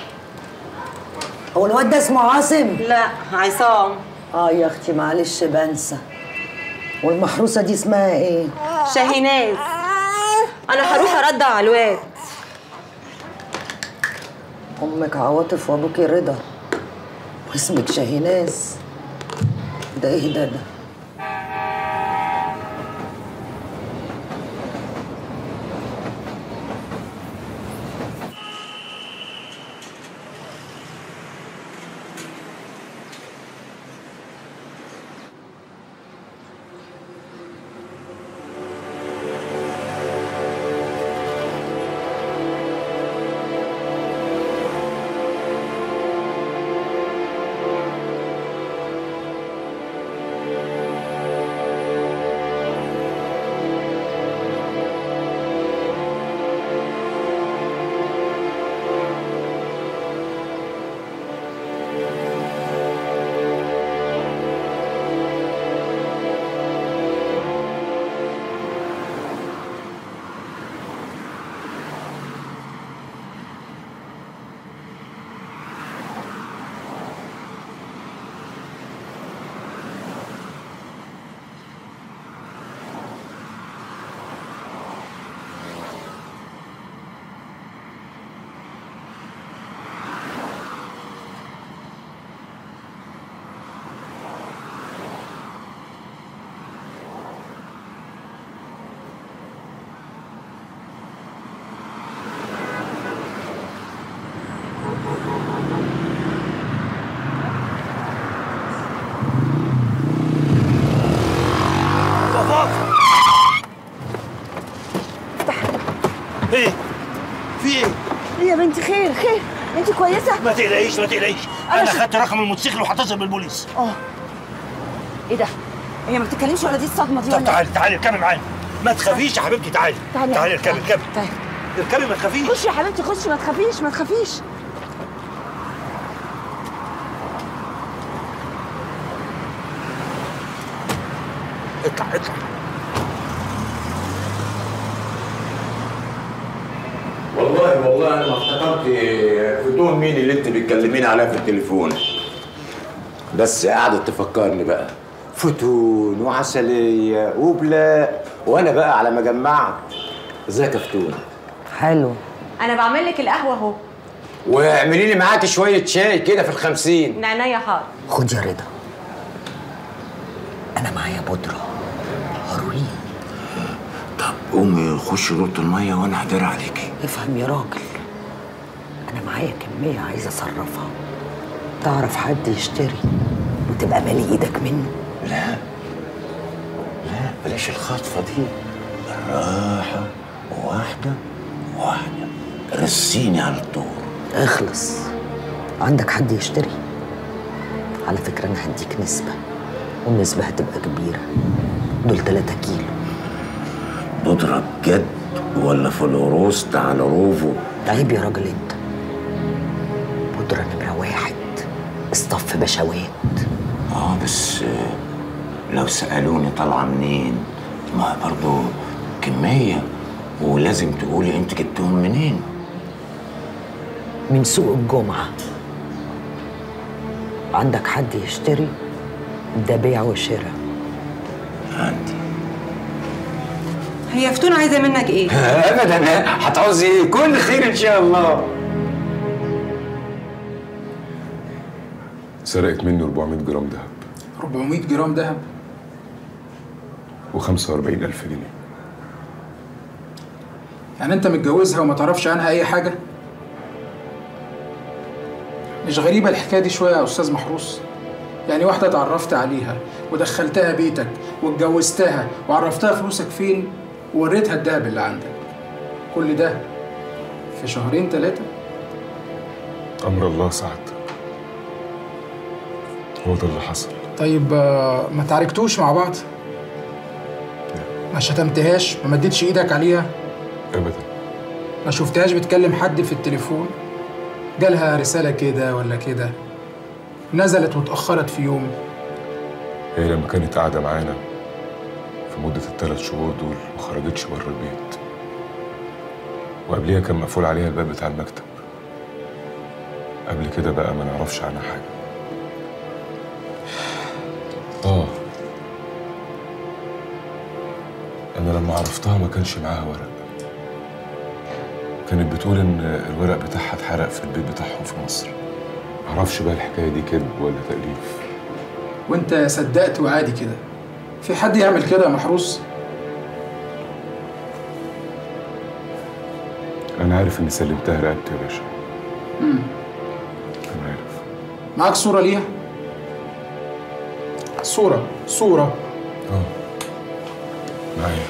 هو الواد ده اسمه عاصم؟ لا عصام. يا اختي معلش بنسى. والمحروسه دي اسمها ايه؟ شاهيناز. انا هروح اردع على الواد. امك عواطف وابوكي رضا واسمك شاهيناز. ده ايه ده؟ ايه؟ في ايه؟ يا بنتي؟ خير خير، انت كويسه؟ ما تقلقيش ما تقلقيش، انا خدت رقم الموتوسيكل وهتصل بالبوليس. ايه ده؟ هي ما بتتكلمش ولا دي الصدمه دي؟ طب تعالي تعالي اركبي معانا، ما تخافيش يا حبيبتي، تعالي تعالي اركبي اركبي اركبي ما تخافيش. خشي يا حبيبتي خشي، ما تخافيش ما تخافيش. اطلع اطلع. والله انا ما افتكرت فتون مين اللي انت بتكلمين عليها في التليفون، بس قعدت تفكرني بقى فتون وعسليه وبلاء، وانا بقى على ما جمعت. ازيك يا فتون؟ حلو. انا بعمل لك القهوه اهو. واعملي لي معاكي شويه شاي كده في ال50. من عينيا حاضر. خد يا رضا، انا معايا بودره هروين. طب قومي خشي اوضه الميه وانا هدار عليكي. افهم يا راجل، انا معايا كميه عايزه اصرفها. تعرف حد يشتري وتبقى مالي ايدك منه؟ لا بلاش الخطفه دي، بالراحه، واحده واحده، رسيني على الطور. اخلص. عندك حد يشتري؟ على فكره انا هديك نسبه، والنسبه هتبقى كبيره. دول 3 كيلو. بودرة بجد ولا فلوروست على روفو؟ عيب يا راجل انت. بودرة نمرة 1، اصطف بشوات. بس لو سألوني طالعة منين، ما برضو كمية، ولازم تقولي انت جبتهم منين. من سوق الجمعة. عندك حد يشتري؟ ده بيع وشراء. عندي. هي فتون عايزه منك ايه؟ ابدا، هتعوزي ايه؟ كل خير ان شاء الله. سرقت مني 400 جرام دهب. 400 جرام دهب؟ و45,000 جنيه. يعني انت متجوزها وما تعرفش عنها اي حاجه؟ مش غريبه الحكايه دي شويه يا استاذ محروس؟ يعني واحده اتعرفت عليها ودخلتها بيتك واتجوزتها وعرفتها فلوسك فين ووريتها الدهب اللي عندك، كل ده في 2 3؟ امر الله سعد، هو ده اللي حصل. طيب ما تعاركتوش مع بعض؟ ما شتمتهاش؟ ما مديتش ايدك عليها؟ ابدا. ما شفتهاش بتكلم حد في التليفون؟ جالها رسالة كده ولا كده؟ نزلت واتأخرت في يوم؟ هي لما كانت قاعدة معانا في مدة ال3 شهور دول ما خرجتش بره البيت، وقبليها كان مقفول عليها الباب بتاع المكتب. قبل كده بقى ما نعرفش عنها حاجة. أنا لما عرفتها ما كانش معاها ورق. كانت بتقول إن الورق بتاعها اتحرق في البيت بتاعهم في مصر. معرفش بقى الحكاية دي كذب ولا تأليف. وأنت صدقت وعادي كده؟ في حد يعمل كده يا محروس؟ أنا عارف إني سلمتها رقبتي يا باشا. أنا عارف. معاك صورة ليها؟ صورة معايا.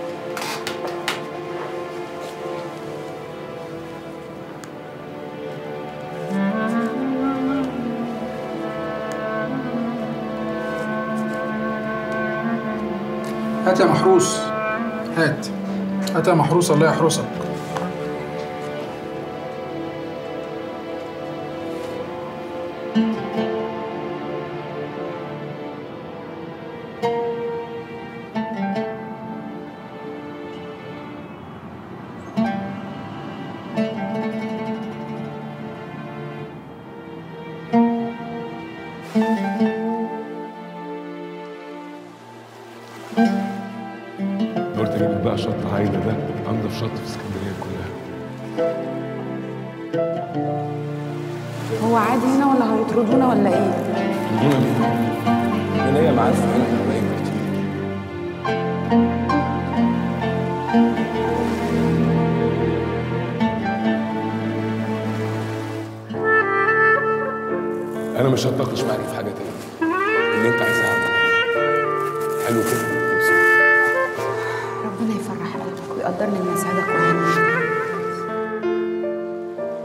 هات يا محروس، هات يا محروس، الله يحرسك. قلت اجيب بقى شط عايده، ده انضف شط في اسكندريه كلها. هو عادي هنا ولا هيطردونا ولا ايه؟ يطردونا ليه؟ هنا هي معارف هنا حبايبنا كتير. انا مش هتناقش معاك في حاجه تاني. اللي انت عايزها اعمله. حلو كده. ربنا يفرح قلبك ويقدرني من يسعدك ويهنيك.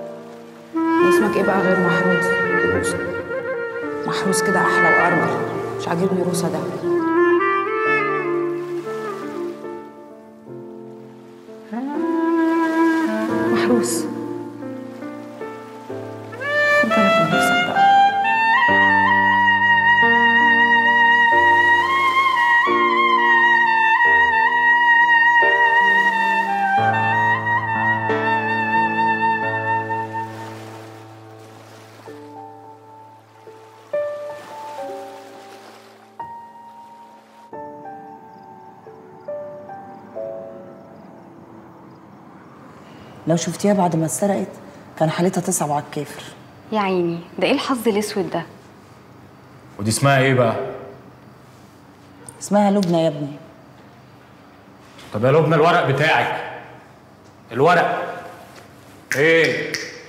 اسمك ايه بقى غير محروس؟ محروس كده احلى وارجل، مش عاجبني روسة ده. محروس خد بالك من نفسك بقى. لو شفتيها بعد ما اتسرقت كان حالتها تصعب على الكافر. يا عيني، ده ايه الحظ الاسود ده؟ ودي اسمها ايه بقى؟ اسمها لبنى يا ابني. طب يا لبنى الورق بتاعك. الورق ايه؟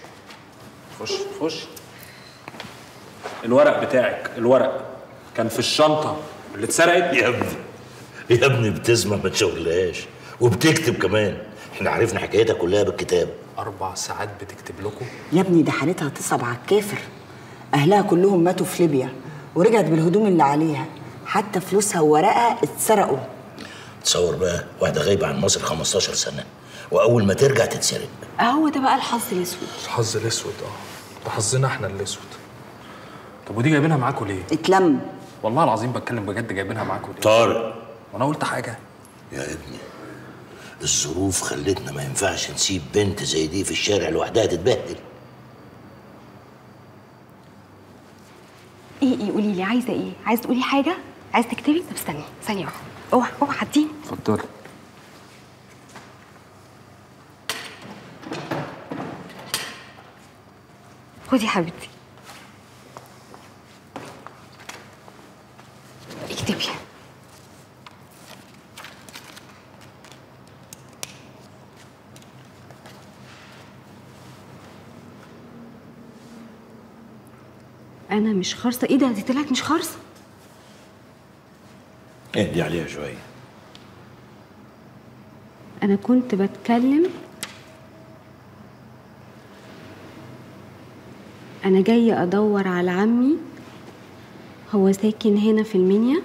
خش الورق بتاعك، الورق كان في الشنطة اللي اتسرقت. يا ابني بتسمع ما تشغلهاش وبتكتب كمان. احنا عرفنا حكايتها كلها بالكتاب. 4 ساعات بتكتب لكم؟ يا ابني ده حالتها تصعب على الكافر. اهلها كلهم ماتوا في ليبيا ورجعت بالهدوم اللي عليها، حتى فلوسها وورقها اتسرقوا. تصور بقى واحده غايبه عن مصر 15 سنه واول ما ترجع تتسرق. هو ده بقى الحظ الاسود. الحظ الاسود ده حظنا احنا الاسود. طب ودي جايبينها معاكوا ليه؟ اتلم. والله العظيم بتكلم بجد، جايبينها معاكوا ليه؟ طارق، وانا قلت حاجه؟ يا ابني الظروف خلتنا ما ينفعش نسيب بنت زي دي في الشارع لوحدها تتبهدل. ايه قولي لي عايزه ايه؟ عايزه تقولي حاجه؟ عايزه تكتبي؟ طب استني ثانيه واحده. اوعى عديني. اتفضلي. خدي يا حبيبتي اكتبي. انا مش خارصه. ايه ده؟ دي طلعت مش خارصه. اهدي عليها شويه. انا كنت بتكلم. انا جايه ادور على عمي، هو ساكن هنا في المنيا،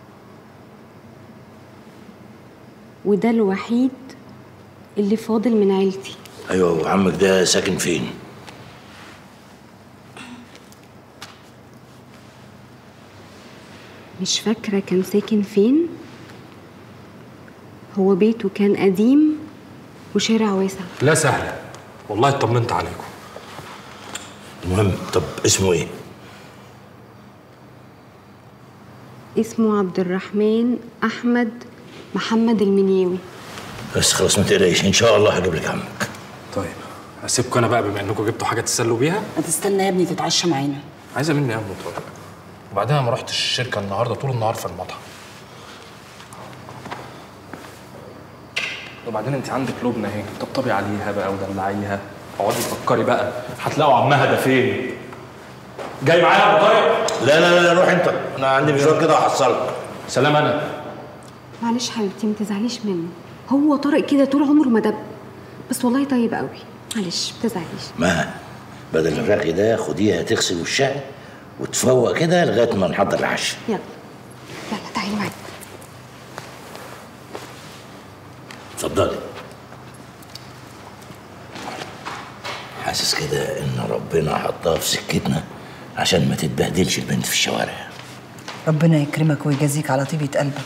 وده الوحيد اللي فاضل من عيلتي. ايوه، وعمك ده ساكن فين؟ مش فاكرة كان ساكن فين. هو بيته كان قديم وشارع واسع. لا سهلة، والله اطمنت عليكم. المهم، طب اسمه ايه؟ اسمه عبد الرحمن أحمد محمد المنياوي. بس خلاص ما تقلقيش، ان شاء الله هجيب لك عمك. طيب هسيبكم انا بقى بما انكم جبتوا حاجة تتسلوا بيها. ما تستنى يا ابني تتعشى معانا. عايزة مني يا ابني طارق. وبعدين ما رحتش الشركة النهارده، طول النهار في المطعم. وبعدين انت عندك لبنى اهي، طبطبي عليها بقى ودلعيها، اقعدي تفكري بقى هتلاقوا عمها ده فين. جاي معايا يا ابو طارق؟ لا روح انت، انا عندي مشوار كده وهحصلك. سلام. انا معلش حبيبتي ما تزعليش منه، هو طارق كده طول عمره مدب، بس والله طيب قوي. معلش ما تزعليش. ما بدل الرغي ده خديها تغسل وشها وتفوق كده لغايه ما نحضر العشاء. يلا تعالي معايا. اتفضلي. حاسس كده ان ربنا حطها في سكتنا عشان ما تتبهدلش البنت في الشوارع. ربنا يكرمك ويجازيك على طيبة قلبك.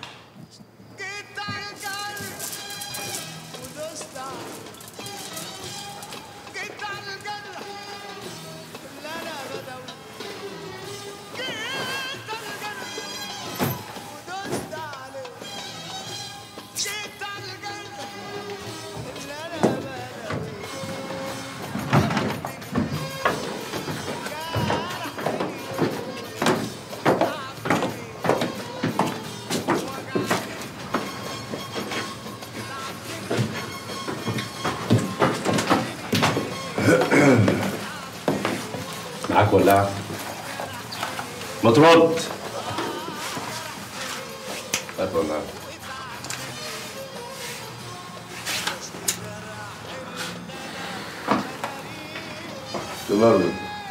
معاك ولاعة؟ ما ترد. هات ولاعة. يلا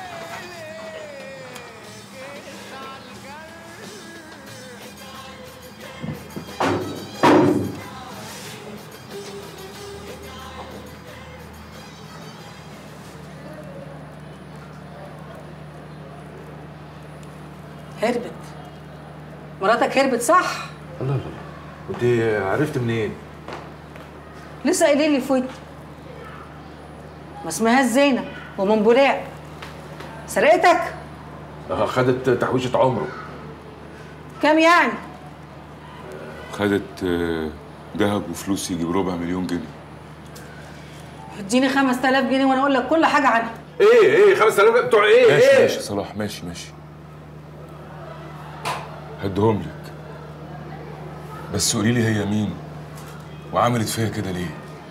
هربت. مراتك هربت صح؟ لا لا لا، وانت عرفت منين؟ لسه قايلين لي فوت. ما اسمهاش زينب ومن بولاق. سرقتك؟ خدت تحويشة عمره. كام يعني؟ خدت ذهب وفلوس يجي بربع مليون جنيه. اديني 5000 جنيه وانا اقول لك كل حاجه عنها. ايه 5000 بتوع ايه؟ ماشي ايه؟ ماشي صلاح، ماشي هديهم لك، بس قولي لي هي مين وعملت فيا كده ليه؟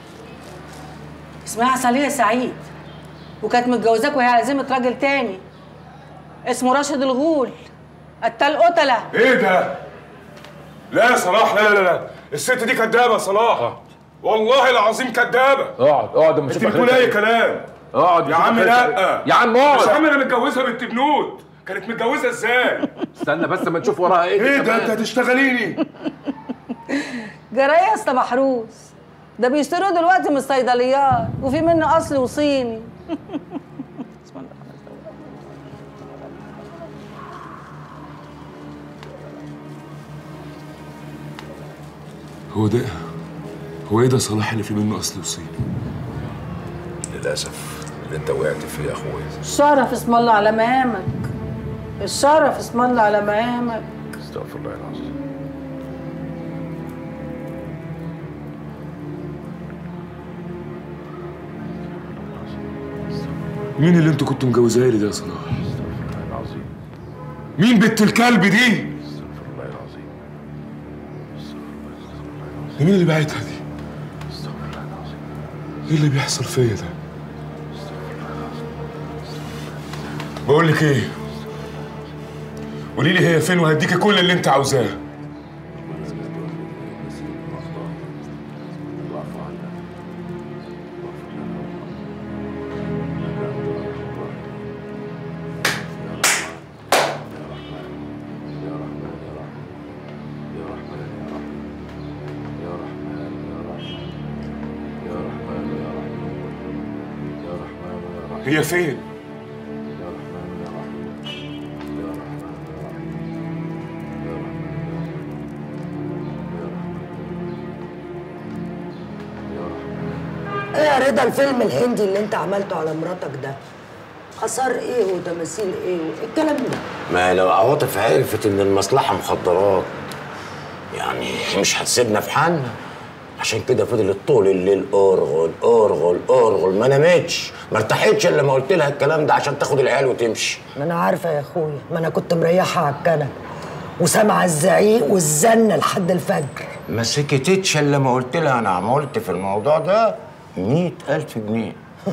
اسمها عسلية سعيد، وكانت متجوزاك وهي عزيمة راجل تاني اسمه راشد الغول قتال قتلة. ايه ده؟ لا يا صلاح، لا الست دي كدابة يا صلاح. والله العظيم كدابة. اقعد انت بتقول اي كلام. اقعد يا عم لا يا عم اقعد. يا عم انا متجوزها بنت بنود. كانت متجوزة ازاي؟ استنى بس ما نشوف وراها ايه. ايه ده؟ انت هتشتغليني؟ جرايه يا اسطى محروس، ده بيشتروه دلوقتي من الصيدليات وفي منه اصلي وصيني. هو ايه ده صلاح اللي فيه منه اصل وصيني؟ للاسف اللي انت وقعت فيه يا اخويا. الشرف اسم الله على مقامك، الشرف اسم الله على مقامك. استغفر الله العظيم. مين اللي انتوا كنتوا مجوزاها لي ده يا صلاح؟ استغفر الله العظيم. مين بنت الكلب دي؟ استغفر الله العظيم. مين اللي بعتها دي؟ استغفر الله العظيم. ايه اللي بيحصل فيا ده؟ بقول لك ايه؟ قولي لي هي فين وهديكي كل اللي انت عاوزاه. هي فين؟ ايه يا رضا الفيلم الهندي اللي انت عملته على مراتك ده؟ اثار ايه وتماثيل ايه والكلام ده؟ ما لو عواطف عرفت ان المصلحه مخدرات يعني مش هتسيبنا في حالنا. عشان كده فضلت طول الليل ارغل ارغل ارغل، ما نامتش ما ارتحتش الا لما قلت لها الكلام ده عشان تاخد العيال وتمشي. ما انا عارفه يا اخويا، ما انا كنت مريحه على الكنبه وسامعه الزعيق والزن لحد الفجر. ما سكتتش الا لما قلت لها انا عملت في الموضوع ده 100,000 جنيه.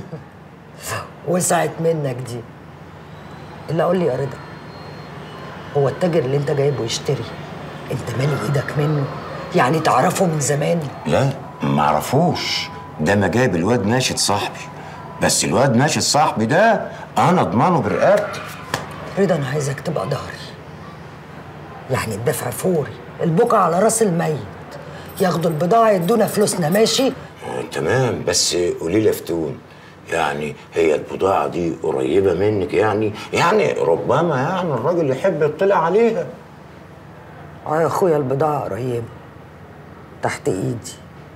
وسعت منك دي. الا قول لي يا رضا، هو التاجر اللي انت جايبه يشتري انت مالي ايدك منه؟ يعني تعرفه من زمان؟ لا ما اعرفوش، ده ما جايب الواد ناشد صاحبي، بس الواد ناشد صاحبي ده انا اضمنه برقبتي. رضا انا عايزك تبقى ظهري، يعني الدفع فوري، البكا على راس الميت، ياخدوا البضاعه يدونا فلوسنا. ماشي؟ تمام، بس قولي لي يا فتون، يعني هي البضاعه دي قريبه منك؟ يعني ربما يعني الراجل يحب يطلع عليها. يا اخويا البضاعه قريبه تحت ايدي.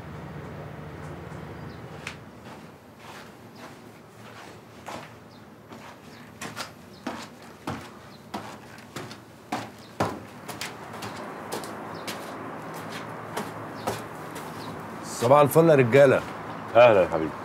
صباح الفل يا رجاله. اهلا يا حبيبي.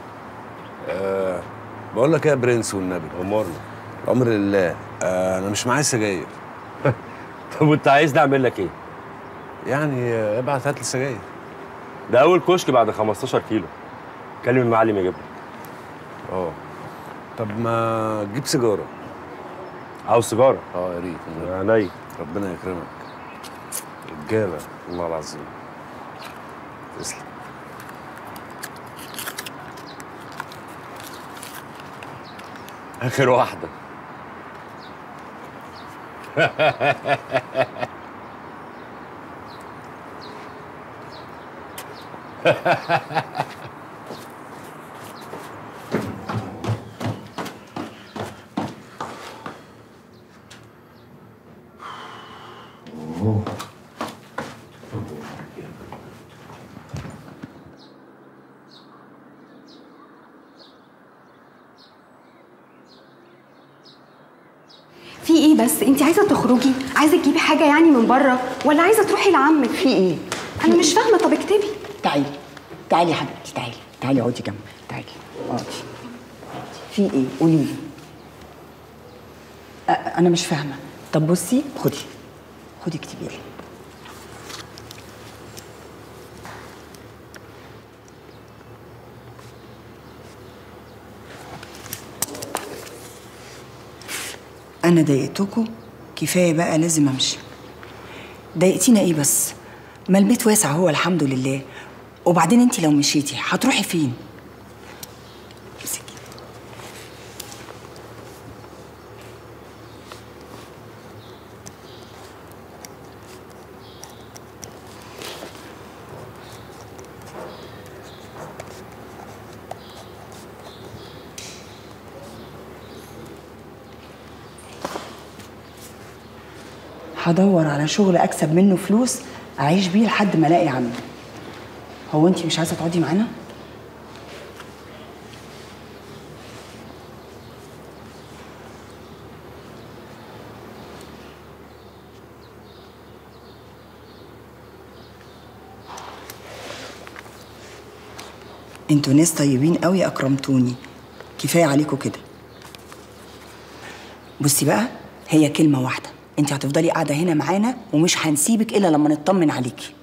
بقول لك ايه يا برنس والنبي؟ امرنا. الامر لله. انا مش معايا سجاير. طب وانت عايزني اعمل لك ايه؟ يعني ابعت هات لي سجاير. ده اول كشك بعد 15 كيلو. كلم المعلم يجيب لك. طب ما تجيب سيجاره. عاوز سيجاره؟ يا ريت. عينيا. ربنا يكرمك. رجاله والله العظيم. تسلم. اخر واحده. في ايه بس؟ انت عايزه تخرجي؟ عايزه تجيبي حاجه يعني من بره ولا عايزه تروحي لعمك؟ في ايه؟ انا مش فاهمه. طب اكتبي. تعالي تعالي يا حبيبتي، تعالي اقعدي جنبي، تعالي اقعدي. في ايه؟ قولي لي. انا مش فاهمه. طب بصي، خدي اكتبي لي. انا ضايقتكم كفايه بقى، لازم امشي. ضايقتينا ايه بس؟ ما البيت واسع هو الحمد لله. وبعدين انت لو مشيتي هتروحي فين؟ هدور على شغل اكسب منه فلوس اعيش بيه لحد ما الاقي عمي. هو انت مش عايزه تقعدي معانا؟ انتوا ناس طيبين قوي، اكرمتوني. كفايه عليكم كده. بصي بقى، هي كلمه واحده، انت هتفضلي قاعده هنا معانا ومش هنسيبك الا لما نطمن عليكي.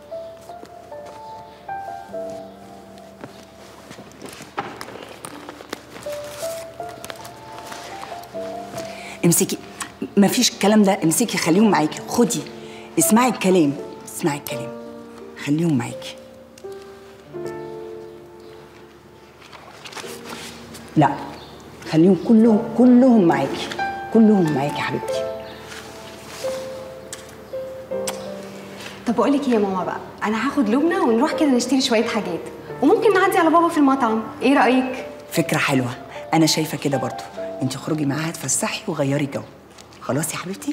امسكي، مفيش الكلام ده. امسكي، خليهم معاكي. خدي، اسمعي الكلام، خليهم معاكي. لا، خليهم كلهم معاكي، يا حبيبتي. طب بقول لك ايه يا ماما بقى، انا هاخد لبنى ونروح كده نشتري شويه حاجات، وممكن نعدي على بابا في المطعم. ايه رايك؟ فكره حلوه، انا شايفه كده برضو. انت خرجي معاها تفسحي وغيري جو. خلاص يا حبيبتي؟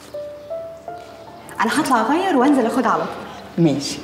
انا هطلع اغير وانزل اخدها على طول. ماشي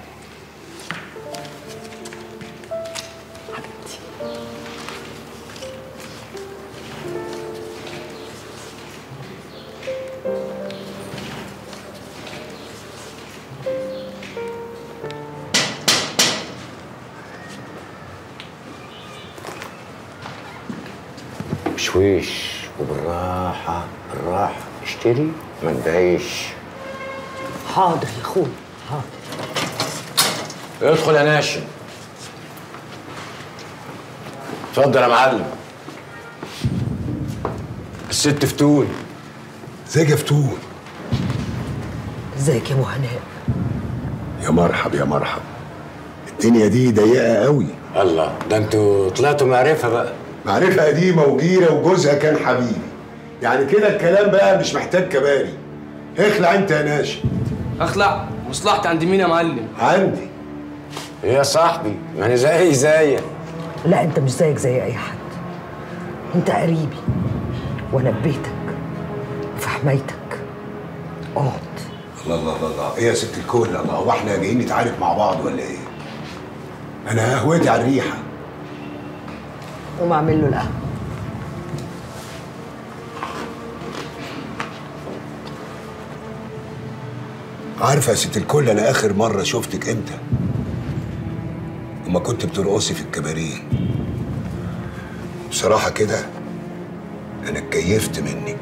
بشويش وبالراحة، اشتري ما تضايقش. حاضر يا اخويا، حاضر. ادخل يا ناشم. اتفضل يا معلم. الست فتون. ازيك يا فتون؟ ازيك يا ابو هناء؟ يا مرحب يا مرحب. الدنيا دي ضيقه قوي. الله، ده انتوا طلعتوا معرفه بقى. معرفه قديمه وجيره، وجوزها كان حبيبي. يعني كده الكلام بقى مش محتاج كباري. اخلع انت يا ناشم. اخلع؟ مصلحتي عند مين يا معلم؟ عندي. ايه يا صاحبي؟ ما انا زيك. لا، انت مش زيك زي اي حد. انت قريبي وانا في بيتك وفي حمايتك. اقعد. الله، ايه يا ست الكل؟ الله، هو احنا جايين نتعارك مع بعض ولا ايه؟ انا قهوتي على الريحه. قوم اعمل له القهوه. عارفه يا ست الكل، انا اخر مره شفتك امتى؟ لما كنت بترقصي في الكباريه. بصراحه كده انا اتكيفت منك.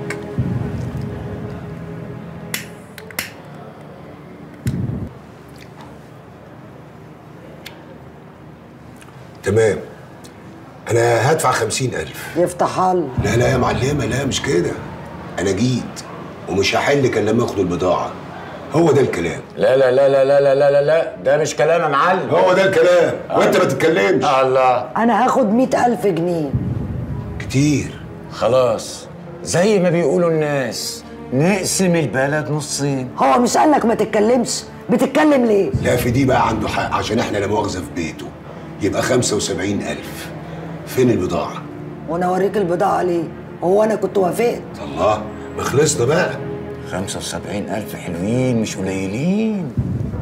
تمام، انا هدفع 50,000. يفتح الله. لا يا معلمه، لا مش كده. انا جيت ومش هحلك الا لما اخد البضاعه. هو ده الكلام. لا لا لا لا لا لا لا لا، ده مش كلام يا معلم. هو ده الكلام، وانت ما تتكلمش. الله، انا هاخد 100,000 جنيه. كتير. خلاص زي ما بيقولوا الناس نقسم البلد نصين. هو مش قالك ما تتكلمش؟ بتتكلم ليه؟ لا في دي بقى عنده حق، عشان احنا لا مؤاخذه في بيته. يبقى 75,000. فين البضاعه؟ وانا اوريك البضاعه ليه؟ هو انا كنت وافقت؟ الله، ما خلصنا بقى. 75,000 حلوين مش قليلين.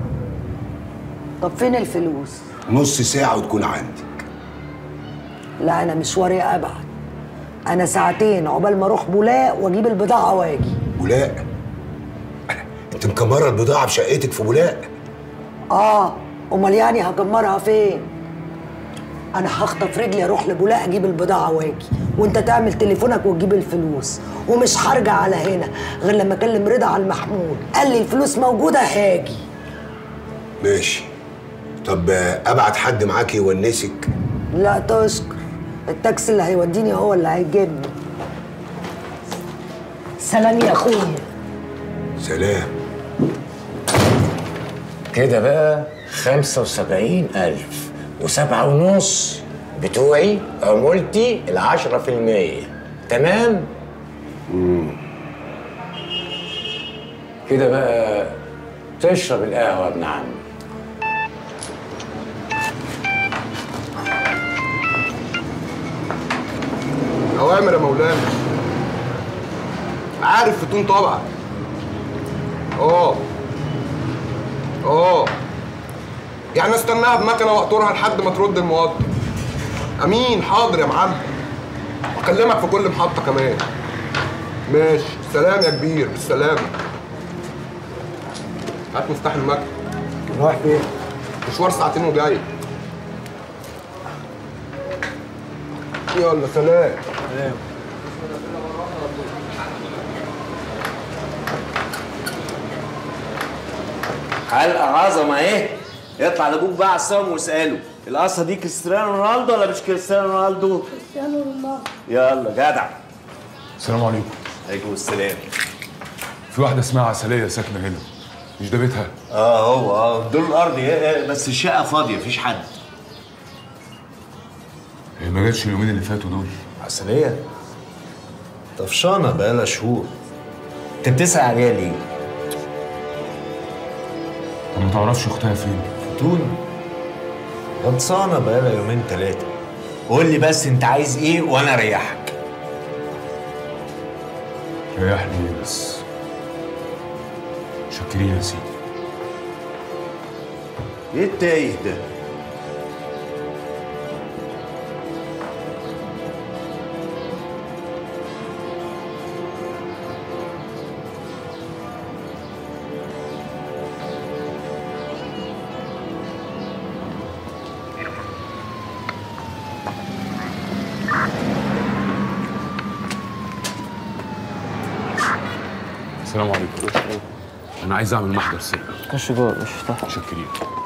طب فين الفلوس؟ نص ساعه وتكون عندي. لا انا مشواري ابعد، انا ساعتين عقبال ما اروح بولاق واجيب البضاعه واجي. بولاق؟ انت مكمره البضاعه في شقتك في بولاق؟ امال يعني هكمرها فين؟ انا هخطف رجلي اروح لبولاق اجيب البضاعه واجي، وانت تعمل تليفونك وتجيب الفلوس، ومش هرجع على هنا غير لما اكلم رضا على المحمول، قال لي الفلوس موجوده هاجي. ماشي. طب ابعت حد معاك يونسك؟ لا تشكر، التاكسي اللي هيوديني هو اللي هيجيبني. سلام يا اخويا. سلام. كده بقى 75,000 و7.5 بتوعي عمولتي 10%. تمام؟ كده بقى تشرب القهوة يا ابن عمي. أوامر يا مولانا. عارف فتون طبعا. يعني استناها بمكنه واقطرها لحد ما ترد الموظف. امين، حاضر يا معلم. اكلمك في كل محطه كمان. ماشي، سلام يا كبير، بالسلامه. هات مفتاح المكنه. رايح فين؟ مشوار ساعتين وجاي. يلا سلام. سلام. حلقة عظمة اهي. يطلع لابوك بقى على السلم واسأله القصة دي كريستيانو رونالدو ولا مش كريستيانو رونالدو؟ كريستيانو رونالدو. يلا جدع. السلام عليكم. عليكم السلام. في واحدة اسمها عسلية ساكنة هنا، مش ده بيتها؟ هو دول الأرض بس الشقة فاضية مفيش حد. هي ما جاتش اليومين اللي فاتوا دول. عسلية؟ طفشانة بقالها شهور. أنت بتسأل عليها ليه؟ طب ما تعرفش اختها فين؟ فتون غطسانة بقالها يومين 3. قول لي بس أنت عايز إيه وأنا أريحك. ريحني ايه بس؟ شاكرين يا سيدي. إيه التايه ده؟ السلام عليكم. أنا عايز أعمل محضر سرقة. خش جوه مش تحت. شاكرين.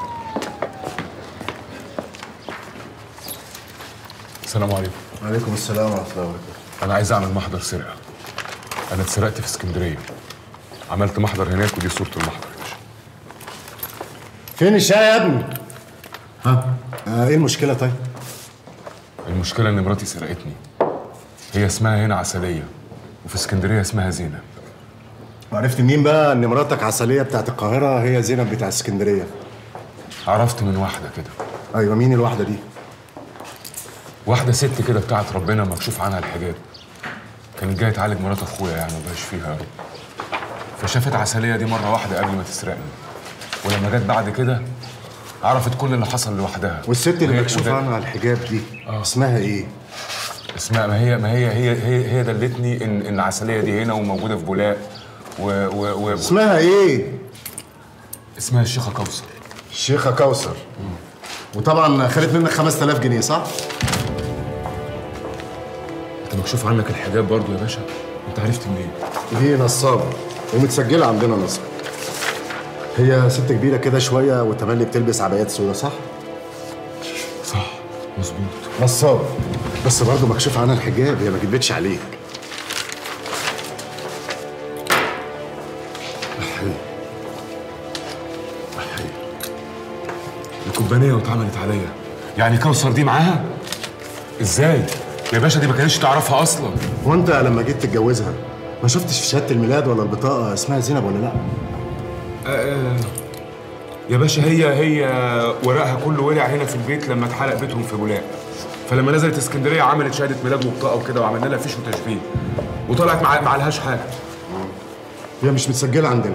السلام عليكم. وعليكم السلام ورحمة الله وبركاته. أنا عايز أعمل محضر سرقة. أنا اتسرقت في اسكندرية. عملت محضر هناك ودي صورة المحضر يا باشا. فين الشاي يا ابني؟ ايه المشكلة طيب؟ المشكلة إن مراتي سرقتني. هي اسمها هنا عسلية وفي اسكندرية اسمها زينب. وعرفت منين بقى ان مراتك عسلية بتاعت القاهرة هي زينب بتاع اسكندرية؟ عرفت من واحدة كده. ايوه، مين الواحدة دي؟ واحدة ست كده بتاعت ربنا مكشوف عنها الحجاب. كانت جاية تعالج مرات اخويا يعني وباش فيها قوي. فشافت عسلية دي مرة واحدة قبل ما تسرقني. ولما جت بعد كده عرفت كل اللي حصل لوحدها. والست اللي مكشوف عنها الحجاب دي اسمها ايه؟ اسمها ما هي دلتني ان العسلية دي هنا وموجودة في بولاق اسمها ايه؟ اسمها الشيخة كوثر. الشيخة كوثر. وطبعا خدت منك 5000 جنيه صح؟ انت مكشوف عنك الحجاب برضو يا باشا؟ انت عرفت منين؟ دي نصابة ومتسجلة عندنا نصب. هي ست كبيرة كده شوية وتملي بتلبس عبايات سودا صح؟ صح مظبوط. نصابة بس برضه مكشوف عنها الحجاب، هي ما كدبتش عليك. الكوبانية واتعملت عليا. يعني كوثر دي معاها؟ ازاي؟ يا باشا دي ما كانتش تعرفها اصلا. وانت لما جيت تتجوزها ما شفتش في شهاده الميلاد ولا البطاقه اسمها زينب ولا لا؟ يا باشا هي ورقها كله ولع هنا في البيت لما اتحرق بيتهم في بولاق. فلما نزلت اسكندريه عملت شهاده ميلاد وبطاقه وكده وعملنا لها فيش وتشبيه. وطلعت ما عليهاش حاجه. هي مش متسجله عندنا.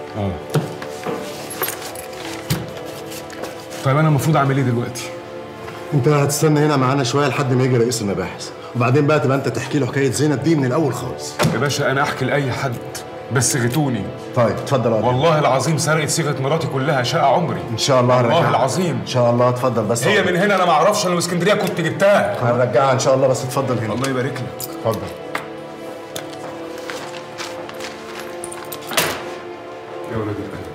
طيب انا المفروض اعمل ايه دلوقتي؟ انت هتستنى هنا معانا شويه لحد ما يجي رئيس المباحث، وبعدين بقى تبقى انت تحكي له حكايه زينب دي من الاول خالص. يا باشا انا احكي لاي حد بس غتوني. طيب اتفضل. والله العظيم سرقت صيغه مراتي كلها شقه عمري. ان شاء الله هنرجعها. والله العظيم ان شاء الله. اتفضل بس. هي من هنا انا ما اعرفش، انا من اسكندريه كنت جبتها. هنرجعها ان شاء الله بس اتفضل هنا. الله يبارك لك. اتفضل. يا ولد القلب.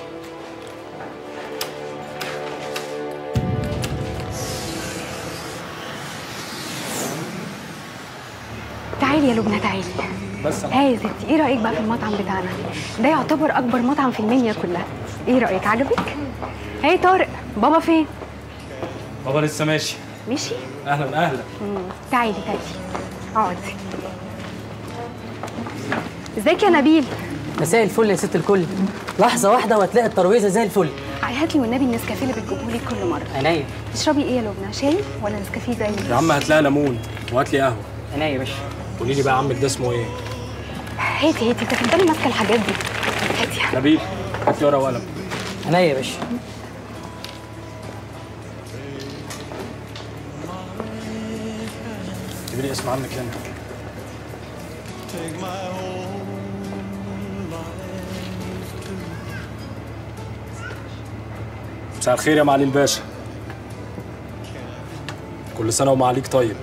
تعالي يا لبنى تعالي. بس ها يا ستي، ايه رايك بقى في المطعم بتاعنا؟ ده يعتبر اكبر مطعم في المنيا كلها. ايه رايك، عجبك؟ هاي طارق، بابا فين؟ بابا لسه ماشي. ماشي؟ اهلا اهلا. تعالي اقعدي. ازيك يا نبيل؟ مساء الفل يا ست الكل. لحظه واحده وهتلاقي الترابيزه زي الفل. هات لي والنبي النسكافيه اللي بتجيبه لي كل مره. عينيا. تشربي ايه يا لبنى، شاي ولا نسكافيه زي؟ يا عم هات لها ليمون وهات لي قهوه. عينيا يا باشا. قولي لي بقى عمك ده اسمه ايه؟ هاتي انت تفضلي ماسكه الحاجات دي. هاتي. نبيل هات لي ورقه وقلم. عينيا يا باشا. جيبي لي اسم عمك هنا. مساء الخير يا معالي الباشا. كل سنة ومعاليك طيب.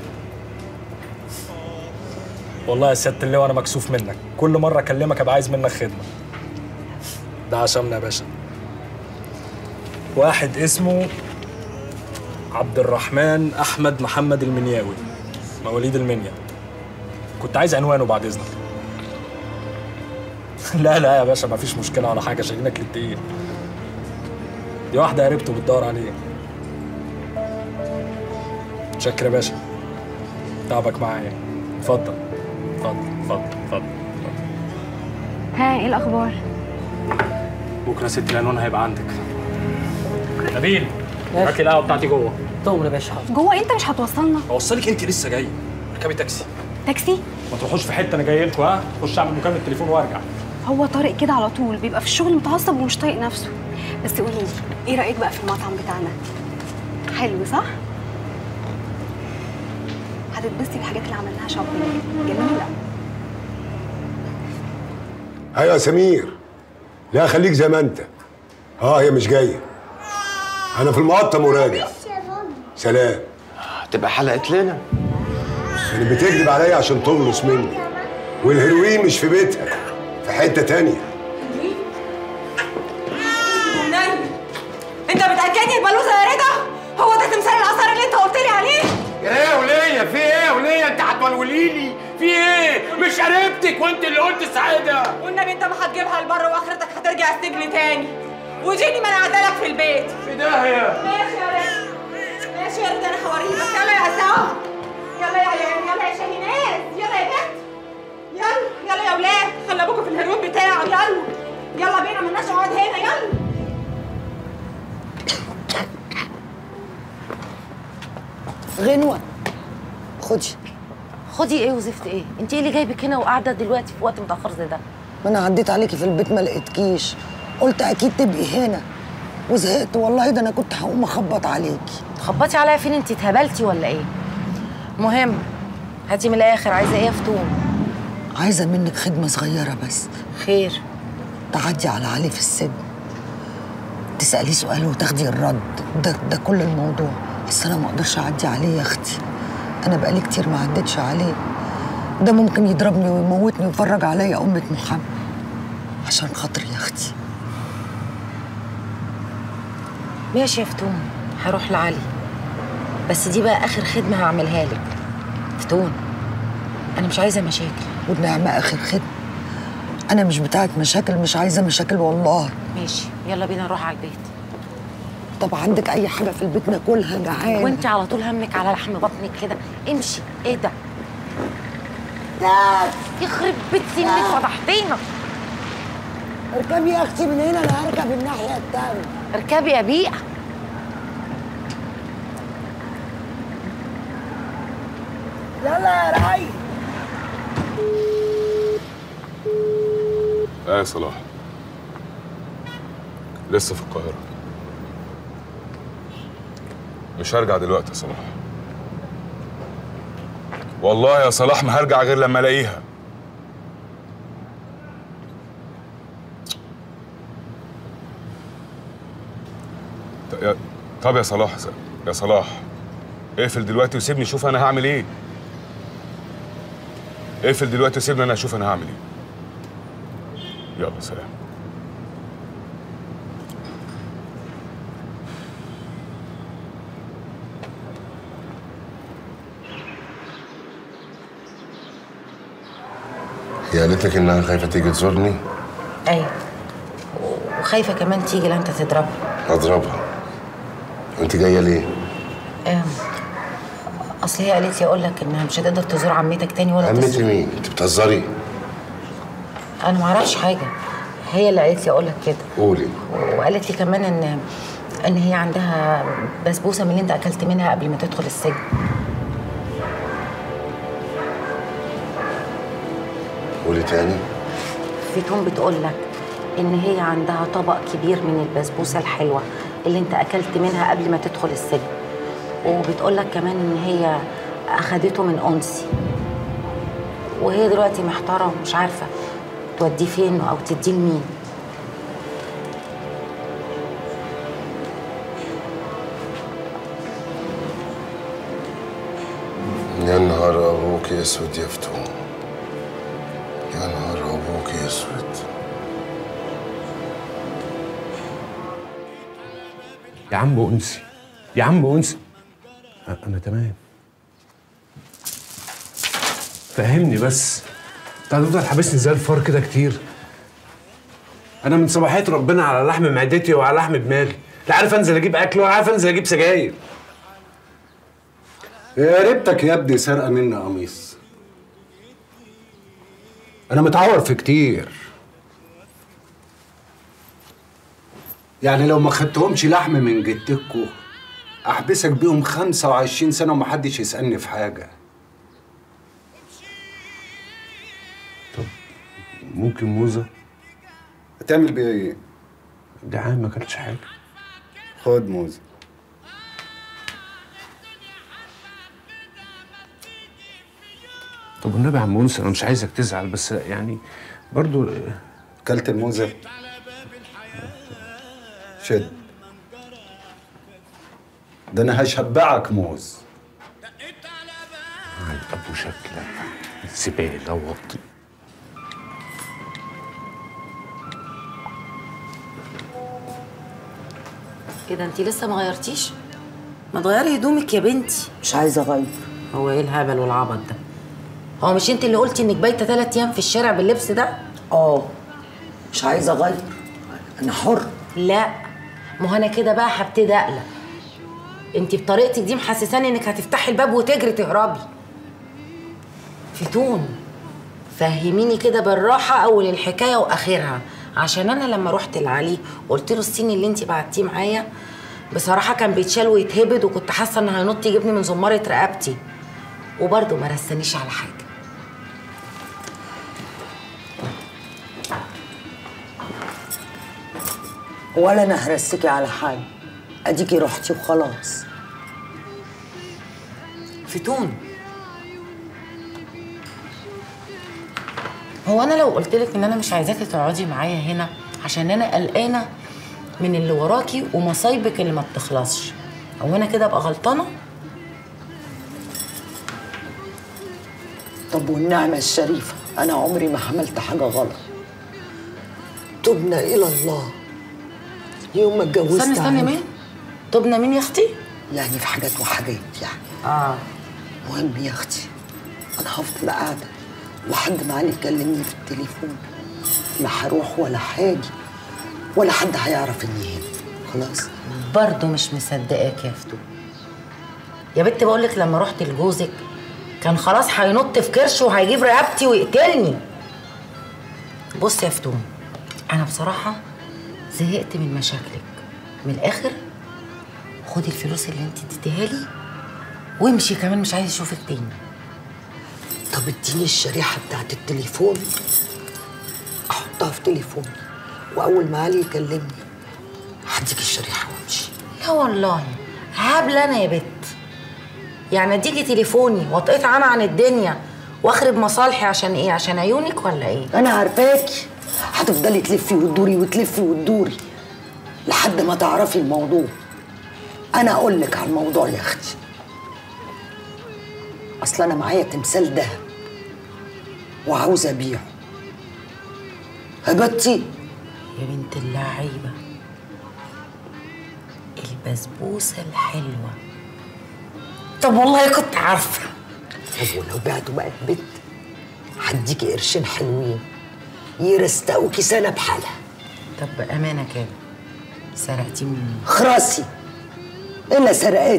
والله يا سيادة اللواء أنا مكسوف منك، كل مرة أكلمك أبقى عايز منك خدمة. ده عشمنا يا باشا. واحد اسمه عبد الرحمن أحمد محمد المنياوي، مواليد المنيا. كنت عايز عنوانه بعد إذنك. لا يا باشا مفيش مشكلة ولا حاجة، شايلينك للتقيل. دي واحدة قريبته بتدور عليه. شكرا يا باشا، تعبك معايا. اتفضل اتفضل اتفضل اتفضل. ها ايه الاخبار؟ بكره ست العنوان هيبقى عندك. نبيل هات لي القهوه بتاعتي جوه. تؤمر يا باشا. جوه؟ انت مش هتوصلنا؟ اوصلك انت لسه جايه. اركبي تاكسي. تاكسي؟ ما تروحوش في حته، انا جاي لكم. ها خش اعمل مكالمه تليفون وارجع. هو طارق كده على طول بيبقى في الشغل متعصب ومش طايق نفسه. بس قولي لي ايه رايك بقى في المطعم بتاعنا؟ حلو صح؟ هتتبسطي بالحاجات اللي عملناها شوبينج جميله. ايوه يا سمير. لا خليك زي ما انت. هي مش جايه. انا في المقطم وراجع. سلام. تبقى حلقت لنا. كانت بتكذب عليا عشان تخلص مني، والهيروين مش في بيتها، في حته تانيه. انت بتاكدني البلوزه يا رضا؟ هو ده تمثال الاثار اللي انت قلت لي عليه؟ ايه يا وليه؟ في ايه يا وليه؟ انت هتولولي لي؟ في ايه؟ مش قريبتك وانت اللي قلت سعاده. والنبي انت ما هتجيبها لبره واخرتك هترجع السجن تاني. وديني ما انا قاعده لك في البيت. في داهيه. ماشي يا رضا. ماشي يا رضا انا هوريك. يلا يا عصام. يلا يا عيال، يلا يا شاهينات، يلا يا بنت. يلا يا ولاد، خلي ابوكوا في الهيروين بتاعه. يلا بينا مالناش نقعد هنا. يلا. غنوة خدي ايه وزفت ايه؟ انت ايه اللي جايبك هنا وقاعده دلوقتي في وقت متاخر زي ده؟ ما انا عديت عليكي في البيت ما لقيتكيش، قلت اكيد تبقي هنا وزهقت والله. ده انا كنت هقوم اخبط عليكي. تخبطي عليا فين؟ انت اتهبلتي ولا ايه؟ مهم هاتي من الاخر، عايزه ايه يا فتون؟ عايزه منك خدمه صغيره بس. خير؟ تعدي على علي في السجن، تساليه سؤال وتاخدي الرد. ده كل الموضوع. بس انا ما اقدرش اعدي عليه يا اختي، انا بقالي كتير ما عدتش عليه. ده ممكن يضربني ويموتني ويفرج عليا أمة محمد. عشان خاطري يا اختي. ماشي يا فتون، هروح لعلي، بس دي بقى اخر خدمه هعملها لك. فتون انا مش عايزه مشاكل. والنعمه اخر خدمه. انا مش بتاعت مشاكل، مش عايزه مشاكل والله. ماشي يلا بينا نروح على البيت. طب عندك اي حاجه في البيت ناكلها؟ جعان. وانت على طول همك على لحم بطنك كده. امشي. ايه ده؟ لا يخرب بيت سنك فضحتينا. اركبي يا اختي من هنا، انا هركب الناحيه التانيه. اركبي يا بيئه. يلا يا راي. يا صلاح، لسه في القاهرة. مش هرجع دلوقتي يا صلاح. والله يا صلاح ما هرجع غير لما الاقيها. طب يا صلاح، يا صلاح اقفل دلوقتي وسيبني اشوف انا هعمل ايه. اقفل دلوقتي وسيبني انا اشوف انا هعمل ايه. يلا سلام. هي قالت لك انها خايفه تيجي تزورني؟ ايوه، وخايفه كمان تيجي لا انت تضربها. اضربها؟ وانت جايه ليه؟ اصل هي قالت لي اقول لك انها مش هتقدر تزور عمتك تاني ولا عمتي مين؟ انت بتهزري؟ انا ما اعرفش حاجه، هي اللي قالت لي اقول لك كده. قولي. وقالت لي كمان ان هي عندها بسبوسه من اللي انت اكلت منها قبل ما تدخل السجن. قولي تاني. فتون بتقول لك ان هي عندها طبق كبير من البسبوسه الحلوه اللي انت اكلت منها قبل ما تدخل السجن، وبتقول لك كمان ان هي اخدته من انسي، وهي دلوقتي محتاره ومش عارفه توديه فين او تديه لمين. يا نهار ابوك اسود يا فتون، يا نهار ابوك اسود. يا عم انسي، يا عم انسي، انا تمام. فهمني بس، انت هتفضل حابسني زي الفار كده كتير؟ انا من صباحيه ربنا على لحم معدتي وعلى لحم دماغي، لا عارف انزل اجيب اكل ولا عارف انزل اجيب سجاير. يا ريتك يا ابني سرقه مني قميص. انا متعور في كتير، يعني لو ما خدتهمش لحم من جدتكوا احبسك بيهم 25 سنه ومحدش يسالني في حاجه. طب ممكن موزه؟ هتعمل بيها ايه؟ جعان ما اكلتش حاجه. خد موزه. طب والنبي يا عم انس، انا مش عايزك تزعل بس يعني برضو. كلت الموزه؟ شد، ده انا هشبعك موز. ابو شكلك زباله وطي. كده انت لسه ما غيرتيش؟ ما تغيري هدومك يا بنتي. مش عايزه اغير. هو ايه الهبل والعبط ده؟ هو مش انت اللي قلتي انك بايته 3 ايام في الشارع باللبس ده؟ مش عايزه اغير، انا حر. لا، ما هو انا كده بقى هبتدي اقلق. انت بطريقتك دي محسساني انك هتفتحي الباب وتجري تهربي. فتون، فهميني كده بالراحه اول الحكايه واخرها، عشان انا لما رحت لعلي قلت له الصيني اللي انت بعتيه معايا بصراحه كان بيتشال ويتهبد، وكنت حاسه انه هينط يجيبني من زماره رقبتي، وبرضه ما رسانيش على حاجه. ولا انا هرسكي على حاجه، اديكي رحتي وخلاص. فتون، هو انا لو قلت لك ان انا مش عايزاكي تقعدي معايا هنا عشان انا قلقانه من اللي وراكي ومصايبك اللي ما بتخلصش، هو انا كده ابقى غلطانه؟ طب والنعمه الشريفه، انا عمري ما عملت حاجه غلط. تبنا الى الله. يوم ما اتجوزت استني مين؟ تبنا مين يا اختي؟ يعني في حاجات وحاجات يعني. مهم يا اختي، انا هفضل قاعده لحد ما علي يكلمني في التليفون. لا هروح ولا هاجي ولا حد هيعرف اني هنا. خلاص؟ برضه مش مصدقاك يا فتون. يا بنت بقولك لما رحت لجوزك كان خلاص هينط في كرشه وهيجيب رقبتي ويقتلني. بص يا فتون، انا بصراحه زهقت من مشاكلك. من الاخر خدي الفلوس اللي انت اديتيها لي وامشي، كمان مش عايزه اشوفك تاني. طب اديني الشريحه بتاعت التليفون احطها في تليفوني، واول ما علي يكلمني هديك الشريحه وامشي. لا والله هبله انا يا بت. يعني اديكي تليفوني واتقطع انا عن الدنيا واخرب مصالحي عشان ايه؟ عشان عيونك ولا ايه؟ انا عارفاكي هتفضلي تلفي وتدوري وتلفي وتدوري لحد ما تعرفي الموضوع. انا اقول لك على الموضوع يا اختي. اصل انا معايا تمثال دهب وعاوزه ابيعه. هبتي يا بنت اللعيبه، البسبوسه الحلوه. طب والله كنت عارفه. طب ولو بعته بقى البيت هديكي قرشين حلوين يرستقوكي سنه بحالها. طب بامانه كده سرقتي مني؟ خراسي الا سرقه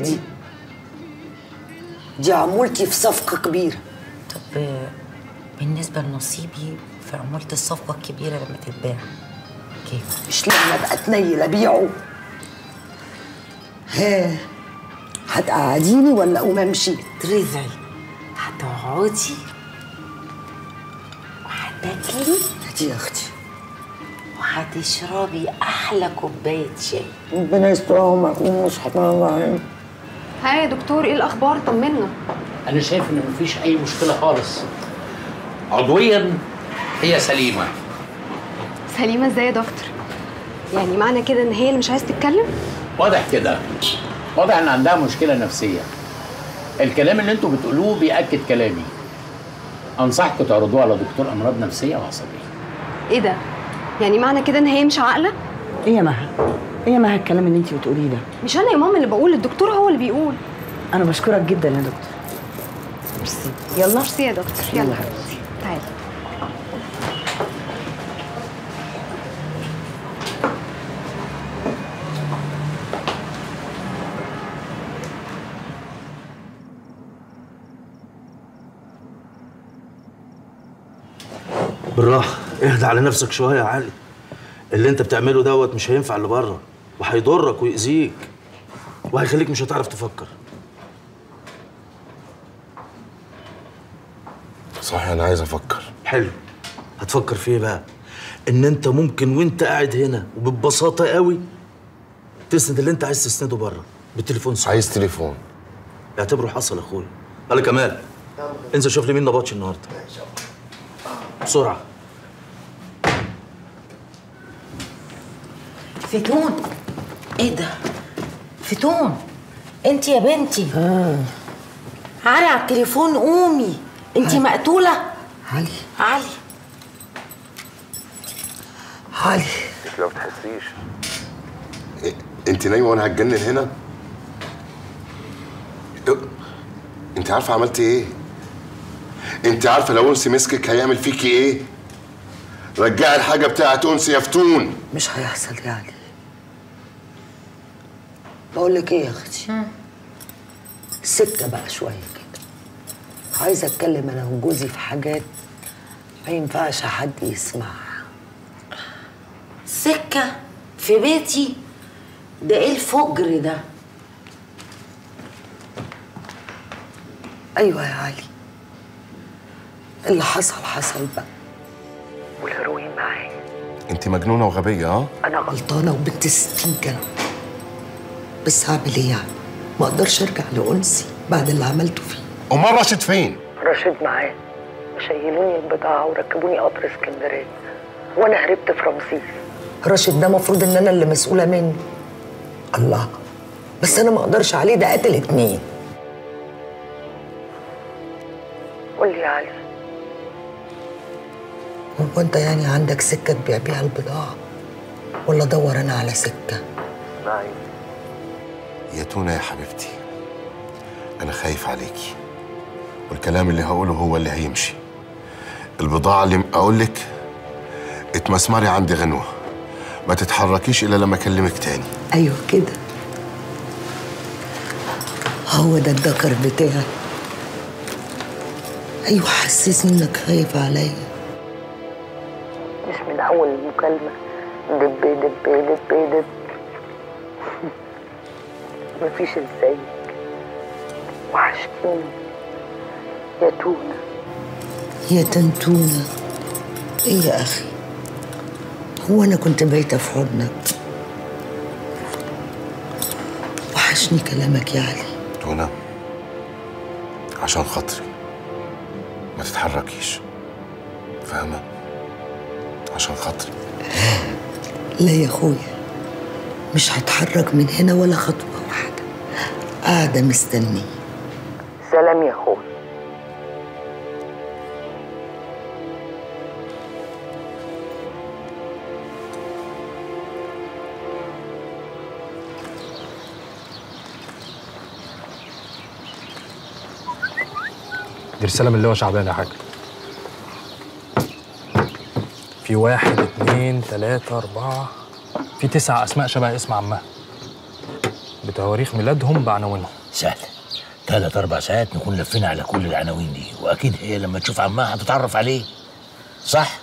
دي عمولتي في صفقه كبيره. طب بالنسبه لنصيبي في عمولة الصفقه الكبيره لما تتباع كيف؟ مش لما ابقى اتنيل ابيعه. ها هتقعديني ولا اقوم امشي؟ ترزعي هتقعدي وهتاكلي هاتي يا اختي وهتشربي احلى كوبايه شاي. ربنا يسترها وما صحتنا الله. ها يا دكتور ايه الاخبار؟ طمنا. انا شايف ان مفيش اي مشكله خالص. عضويا هي سليمه. سليمه ازاي يا دكتور؟ يعني معنى كده ان هي اللي مش عايزه تتكلم؟ واضح كده، واضح ان عندها مشكله نفسيه. الكلام اللي انتوا بتقولوه بيأكد كلامي. انصحكم تعرضوها على دكتور امراض نفسيه وعصبيه. ايه ده؟ يعني معنى كده ان هي مش عاقله؟ ايه يا مها؟ ايه يا مها الكلام اللي انت بتقوليه ده؟ مش انا يا ماما اللي بقول، الدكتور هو اللي بيقول. انا بشكرك جدا يا دكتور. ميرسي. يلا ميرسي يا دكتور. يلا حبيبتي تعالي. بالراحة، اهدى على نفسك شوية يا علي. اللي انت بتعمله دوت مش هينفع اللي بره، وهيضرك ويأذيك وهيخليك مش هتعرف تفكر. صحيح انا عايز افكر. حلو، هتفكر في ايه بقى؟ ان انت ممكن وانت قاعد هنا وببساطة قوي تسند اللي انت عايز تسنده بره بالتليفون. صح، عايز تليفون؟ اعتبره حصل يا اخويا. يلا كمال انزل شوف لي مين نبطش النهارده بسرعة. فتون، ايه ده؟ فتون انت يا بنتي. علي على التليفون، قومي. انت مقتولة. علي علي علي انت ما بتحسيش. انت نايمه وانا هتجنن هنا؟ انت عارفه عملت ايه؟ انت عارفه لو انسي مسكك هيعمل فيكي ايه؟ رجعي الحاجه بتاعت انسي يا فتون. مش هيحصل يا علي. بقول لك ايه يا اختي؟ سكه بقى شويه كده. عايزه اتكلم انا وجوزي في حاجات ما ينفعش حد يسمعها. سكة في بيتي؟ ده ايه الفجر ده؟ ايوه يا علي، اللي حصل حصل بقى، والهيروين معايا. انت مجنونه وغبيه. ها؟ انا غلطانه وبنت 60 كلام، بس هعمل ايه يعني؟ ما اقدرش ارجع لانسي بعد اللي عملته فيه. امال راشد فين؟ راشد معاه، شيلوني البضاعه وركبوني قطر اسكندريه وانا هربت في رمسيس. راشد ده مفروض ان انا اللي مسؤوله منه. الله، بس انا ما اقدرش عليه، ده قتل 2. قول لي يا علي، هو انت يعني عندك سكه تبيع بيها البضاعه ولا ادور انا على سكه؟ اسمعي يا تونه يا حبيبتي، انا خايف عليكي والكلام اللي هقوله هو اللي هيمشي. البضاعه اللي اقول لك اتمسمري عندي غنوه، ما تتحركيش الا لما اكلمك تاني. ايوه كده، هو ده الدكر بتاعي. ايوه حسسني انك خايف عليا. مش من اول المكالمه دب دب دب دب. مفيش ازاي. وحشتني يا تونة يا تنتونة. ايه يا اخي، هو انا كنت بايته في حضنك؟ وحشني كلامك يا علي. تونة عشان خاطري ما تتحركيش، فاهمة؟ عشان خاطري. لا يا اخويا، مش هتحرك من هنا ولا خطوة واحدة، قاعدة مستنية. سلام يا اخويا. دي رسالة من اللواء شعبان يا حاج. في 1 2 3 4 في 9 أسماء شبه اسم عمها بتواريخ ميلادهم بعناوينهم. سهل، 3 4 ساعات نكون لفينا على كل العناوين دي، وأكيد هي لما تشوف عمها هتتعرف عليه. صح؟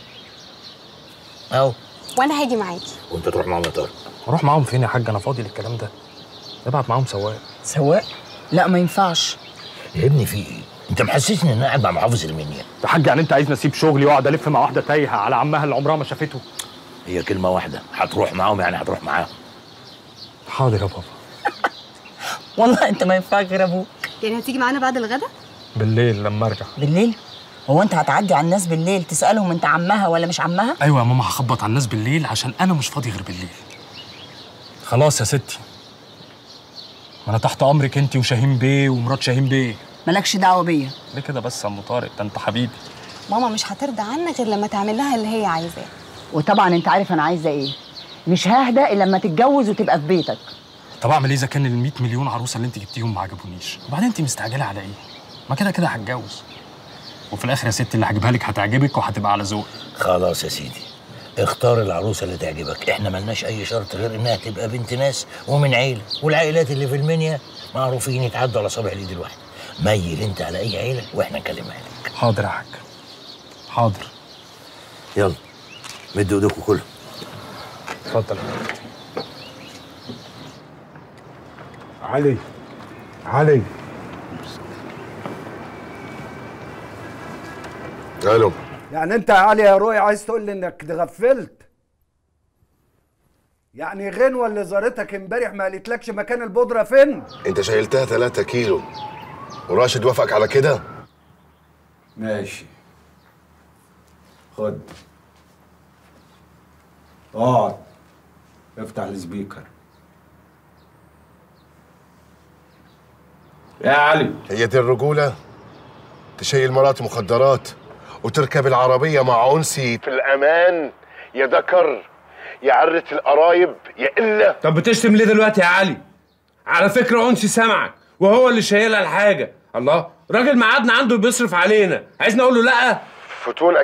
أهو. وانا هاجي معاكي. وأنت تروح معاهم يا طارق؟ أروح معاهم فين يا حاج؟ أنا فاضي للكلام ده. ابعت معاهم سواق. سواق؟ لا ما ينفعش. يا ابني في إيه؟ أنت محسسني إن أنا قاعد مع محافظ المنيا. يا حاج يعني أنت عايزني أسيب شغلي وأقعد ألف مع واحدة تايهة على عمها اللي عمرها ما شافته؟ هي كلمة واحدة، هتروح معاهم يعني هتروح معاهم. حاضر يا بابا. والله انت ما ينفعك غير ابوك. يعني هتيجي معانا بعد الغدا؟ بالليل لما أرجع. بالليل؟ هو انت هتعدي على الناس بالليل تسألهم انت عمها ولا مش عمها؟ أيوة يا ماما، هخبط على الناس بالليل عشان أنا مش فاضي غير بالليل. خلاص يا ستي، ما أنا تحت أمرك أنت وشاهين بيه ومرات شاهين بيه. مالكش دعوة بيا. ليه كده بس يا أم طارق؟ ده أنت حبيبي. ماما مش هترضى عنك غير لما تعمل لها اللي هي عايزاه. وطبعا انت عارف انا عايزه ايه. مش ههدى الا لما تتجوز وتبقى في بيتك. طب اعمل ايه اذا كان ال 100 مليون عروسه اللي انت جبتيهم ما عجبونيش؟ وبعدين انت مستعجله على ايه؟ ما كده كده هتجوز. وفي الاخر يا ستي اللي هجيبها لك هتعجبك وهتبقى على ذوقي. خلاص يا سيدي، اختار العروسه اللي تعجبك، احنا ملناش اي شرط غير انها تبقى بنت ناس ومن عيله، والعائلات اللي في المنيا معروفين يتعدوا على صابع الايد الواحده. ميل انت على اي عيله واحنا نكلمها لك. حاضر يا حاج، حاضر. يلا مدوا ايديكم كلهم. اتفضل. علي علي. الو. يعني انت يا علي يا روي عايز تقول لي انك اتغفلت؟ يعني غنوه اللي زارتك امبارح ما قالتلكش مكان البودره فين؟ انت شايلتها 3 كيلو وراشد وافقك على كده؟ ماشي، خد اقعد افتح السبيكر. يا علي، هي دي الرجولة؟ تشيل مراتي مخدرات وتركب العربية مع أنسي في الأمان؟ يا ذكر يا عرة القرايب يا إلا. طب بتشتم ليه دلوقتي يا علي؟ على فكرة أنسي سامعك وهو اللي شايلها الحاجة. الله، راجل ميعادنا عنده بيصرف علينا، عايزني أقول له لأ؟ فتون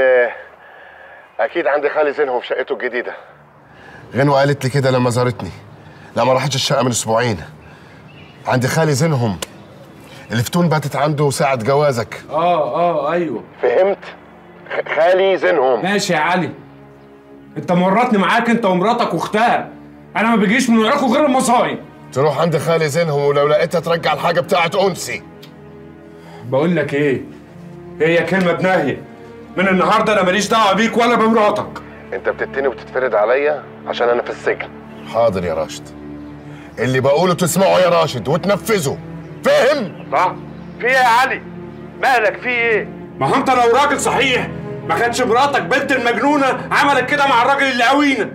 أكيد عندي خالي زينهم في شقته الجديدة. غنوة قالت لي كده لما زارتني، لا ما راحتش الشقة من أسبوعين. عندي خالي زينهم اللي فتون باتت عنده ساعة جوازك. أيوه فهمت؟ خالي زينهم. ماشي يا علي، أنت مرتني معاك أنت ومراتك وأختها، أنا ما بيجيش من وراكوا غير المصايب. تروح عند خالي زينهم ولو لقيتها ترجع الحاجة بتاعت أنسي. بقول لك إيه؟ هي كلمة بناهية، من النهارده أنا ماليش دعوة بيك ولا بمراتك. أنت بتتني وتتفرد عليا عشان أنا في السجن. حاضر يا راشد، اللي بقوله تسمعه يا راشد وتنفذه، فاهم؟ صح؟ في ايه يا علي؟ مالك في ايه؟ ما هو انت لو راجل صحيح ما كانتش مراتك بنت المجنونه عملت كده مع الراجل اللي قوينا.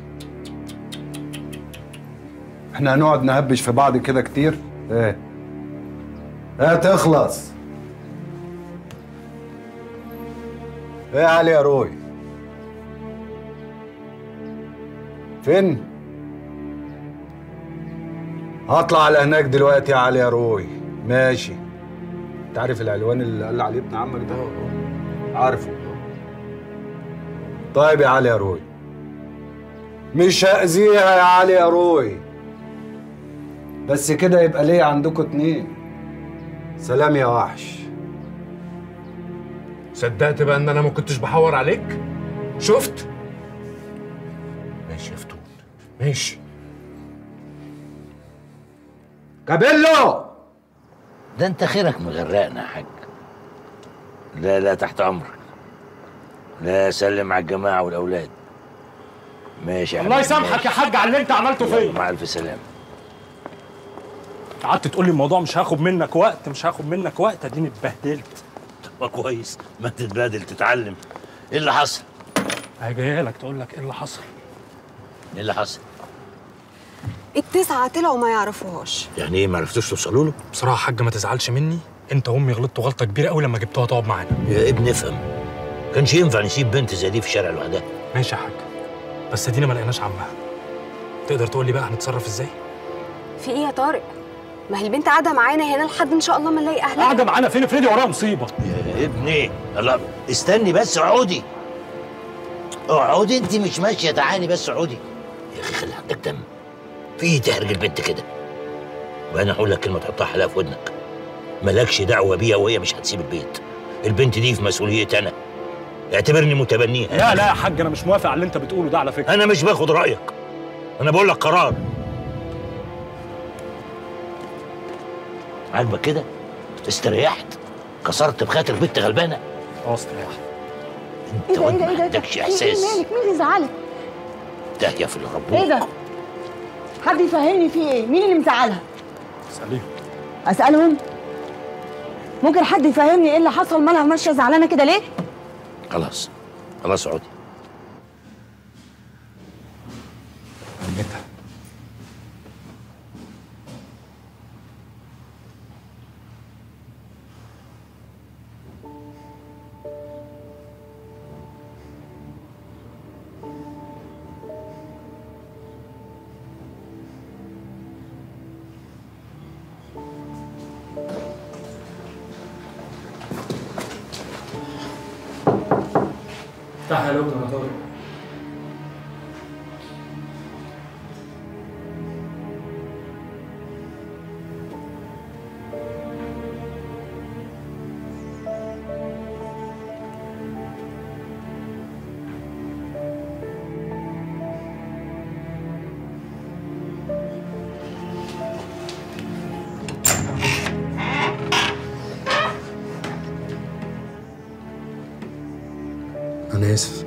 احنا هنقعد نهبش في بعض كده كتير؟ ايه؟ تخلص. ايه يا علي يا روي؟ فين؟ هطلع على هناك دلوقتي يا علي يا روي. ماشي. انت عارف العنوان اللي قال عليه ابن عمك ده؟ عارفه. طيب يا علي يا روي، مش هأذيها يا علي يا روي. بس كده يبقى ليا عندكم 2. سلام يا وحش. صدقت بقى ان انا ما كنتش بحور عليك؟ شفت؟ ماشي يا فتون، ماشي. كابيلو، ده انت خيرك مغرقنا يا حاج. لا لا، تحت امرك. لا، سلم على الجماعه والاولاد. ماشي يا الله يسامحك يا حاج على اللي انت عملته فيا. مع الف سلامه. قعدت تقول لي الموضوع مش هاخد منك وقت مش هاخد منك وقت، اديني اتبهدلت. طب كويس، ما تتبادل تتعلم. ايه اللي حصل؟ هي جايه لك تقول لك ايه اللي حصل. ايه اللي حصل؟ ال9 طلعوا ما يعرفوهاش. يعني ايه ما عرفتوش توصلوا له؟ بصراحه يا حاج ما تزعلش مني، انت وامي غلطتوا غلطه كبيره قوي لما جبتوها تقعد معانا. يا ابني افهم، كانش ينفع نسيب بنت زي دي في الشارع لوحدها. ماشي يا حاج، بس ادينا ما لقيناش عمها. تقدر تقول لي بقى هنتصرف ازاي؟ في ايه يا طارق؟ ما هي البنت قاعده معانا هنا لحد ان شاء الله ما نلاقي اهلها. قاعده معانا فين؟ افرضي وراها مصيبه. يا ابني الله، استني بس، اقعدي اقعدي، انت مش ماشيه، تعالي بس اقعدي. يا اخي خلي عندك دم، في ايه تحرج البنت كده؟ وانا هقول لك كلمه تحطها حلقه في ودنك، مالكش دعوه بيها وهي مش هتسيب البيت. البنت دي في مسؤوليتي انا، اعتبرني متبنيها. لا لا يا حاج، انا مش موافق على اللي انت بتقوله ده على فكره. انا مش باخد رايك، انا بقول لك قرار. عاجبك كده؟ استريحت؟ كسرت بخاطر بنت غلبانه؟ استريحت. انت واد ما عندكش احساس. مالك؟ مين اللي زعلك؟ داهيه في اللي ربوك. ايه ده؟ حد يفهمني في ايه؟ مين اللي مزعلها؟ اساليهم. اسالهم؟ ممكن حد يفهمني ايه اللي حصل؟ مالها ماشيه زعلانه كده ليه؟ خلاص خلاص اقعدي. افتح يا لبنى يا طارق. أنا آسف.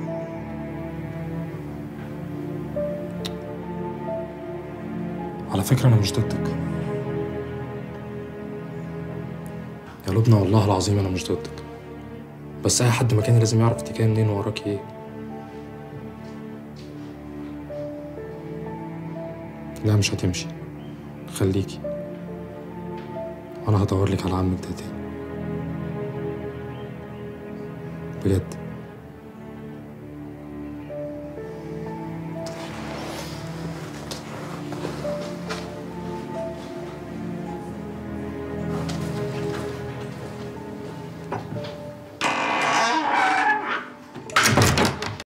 على فكرة أنا مش ضدك يا لبنى، والله العظيم أنا مش ضدك، بس أي حد مكاني لازم يعرف أنت جاية منين ووراكي إيه. لا مش هتمشي، خليكي، وأنا هدور لك على عمك ده تاني بجد.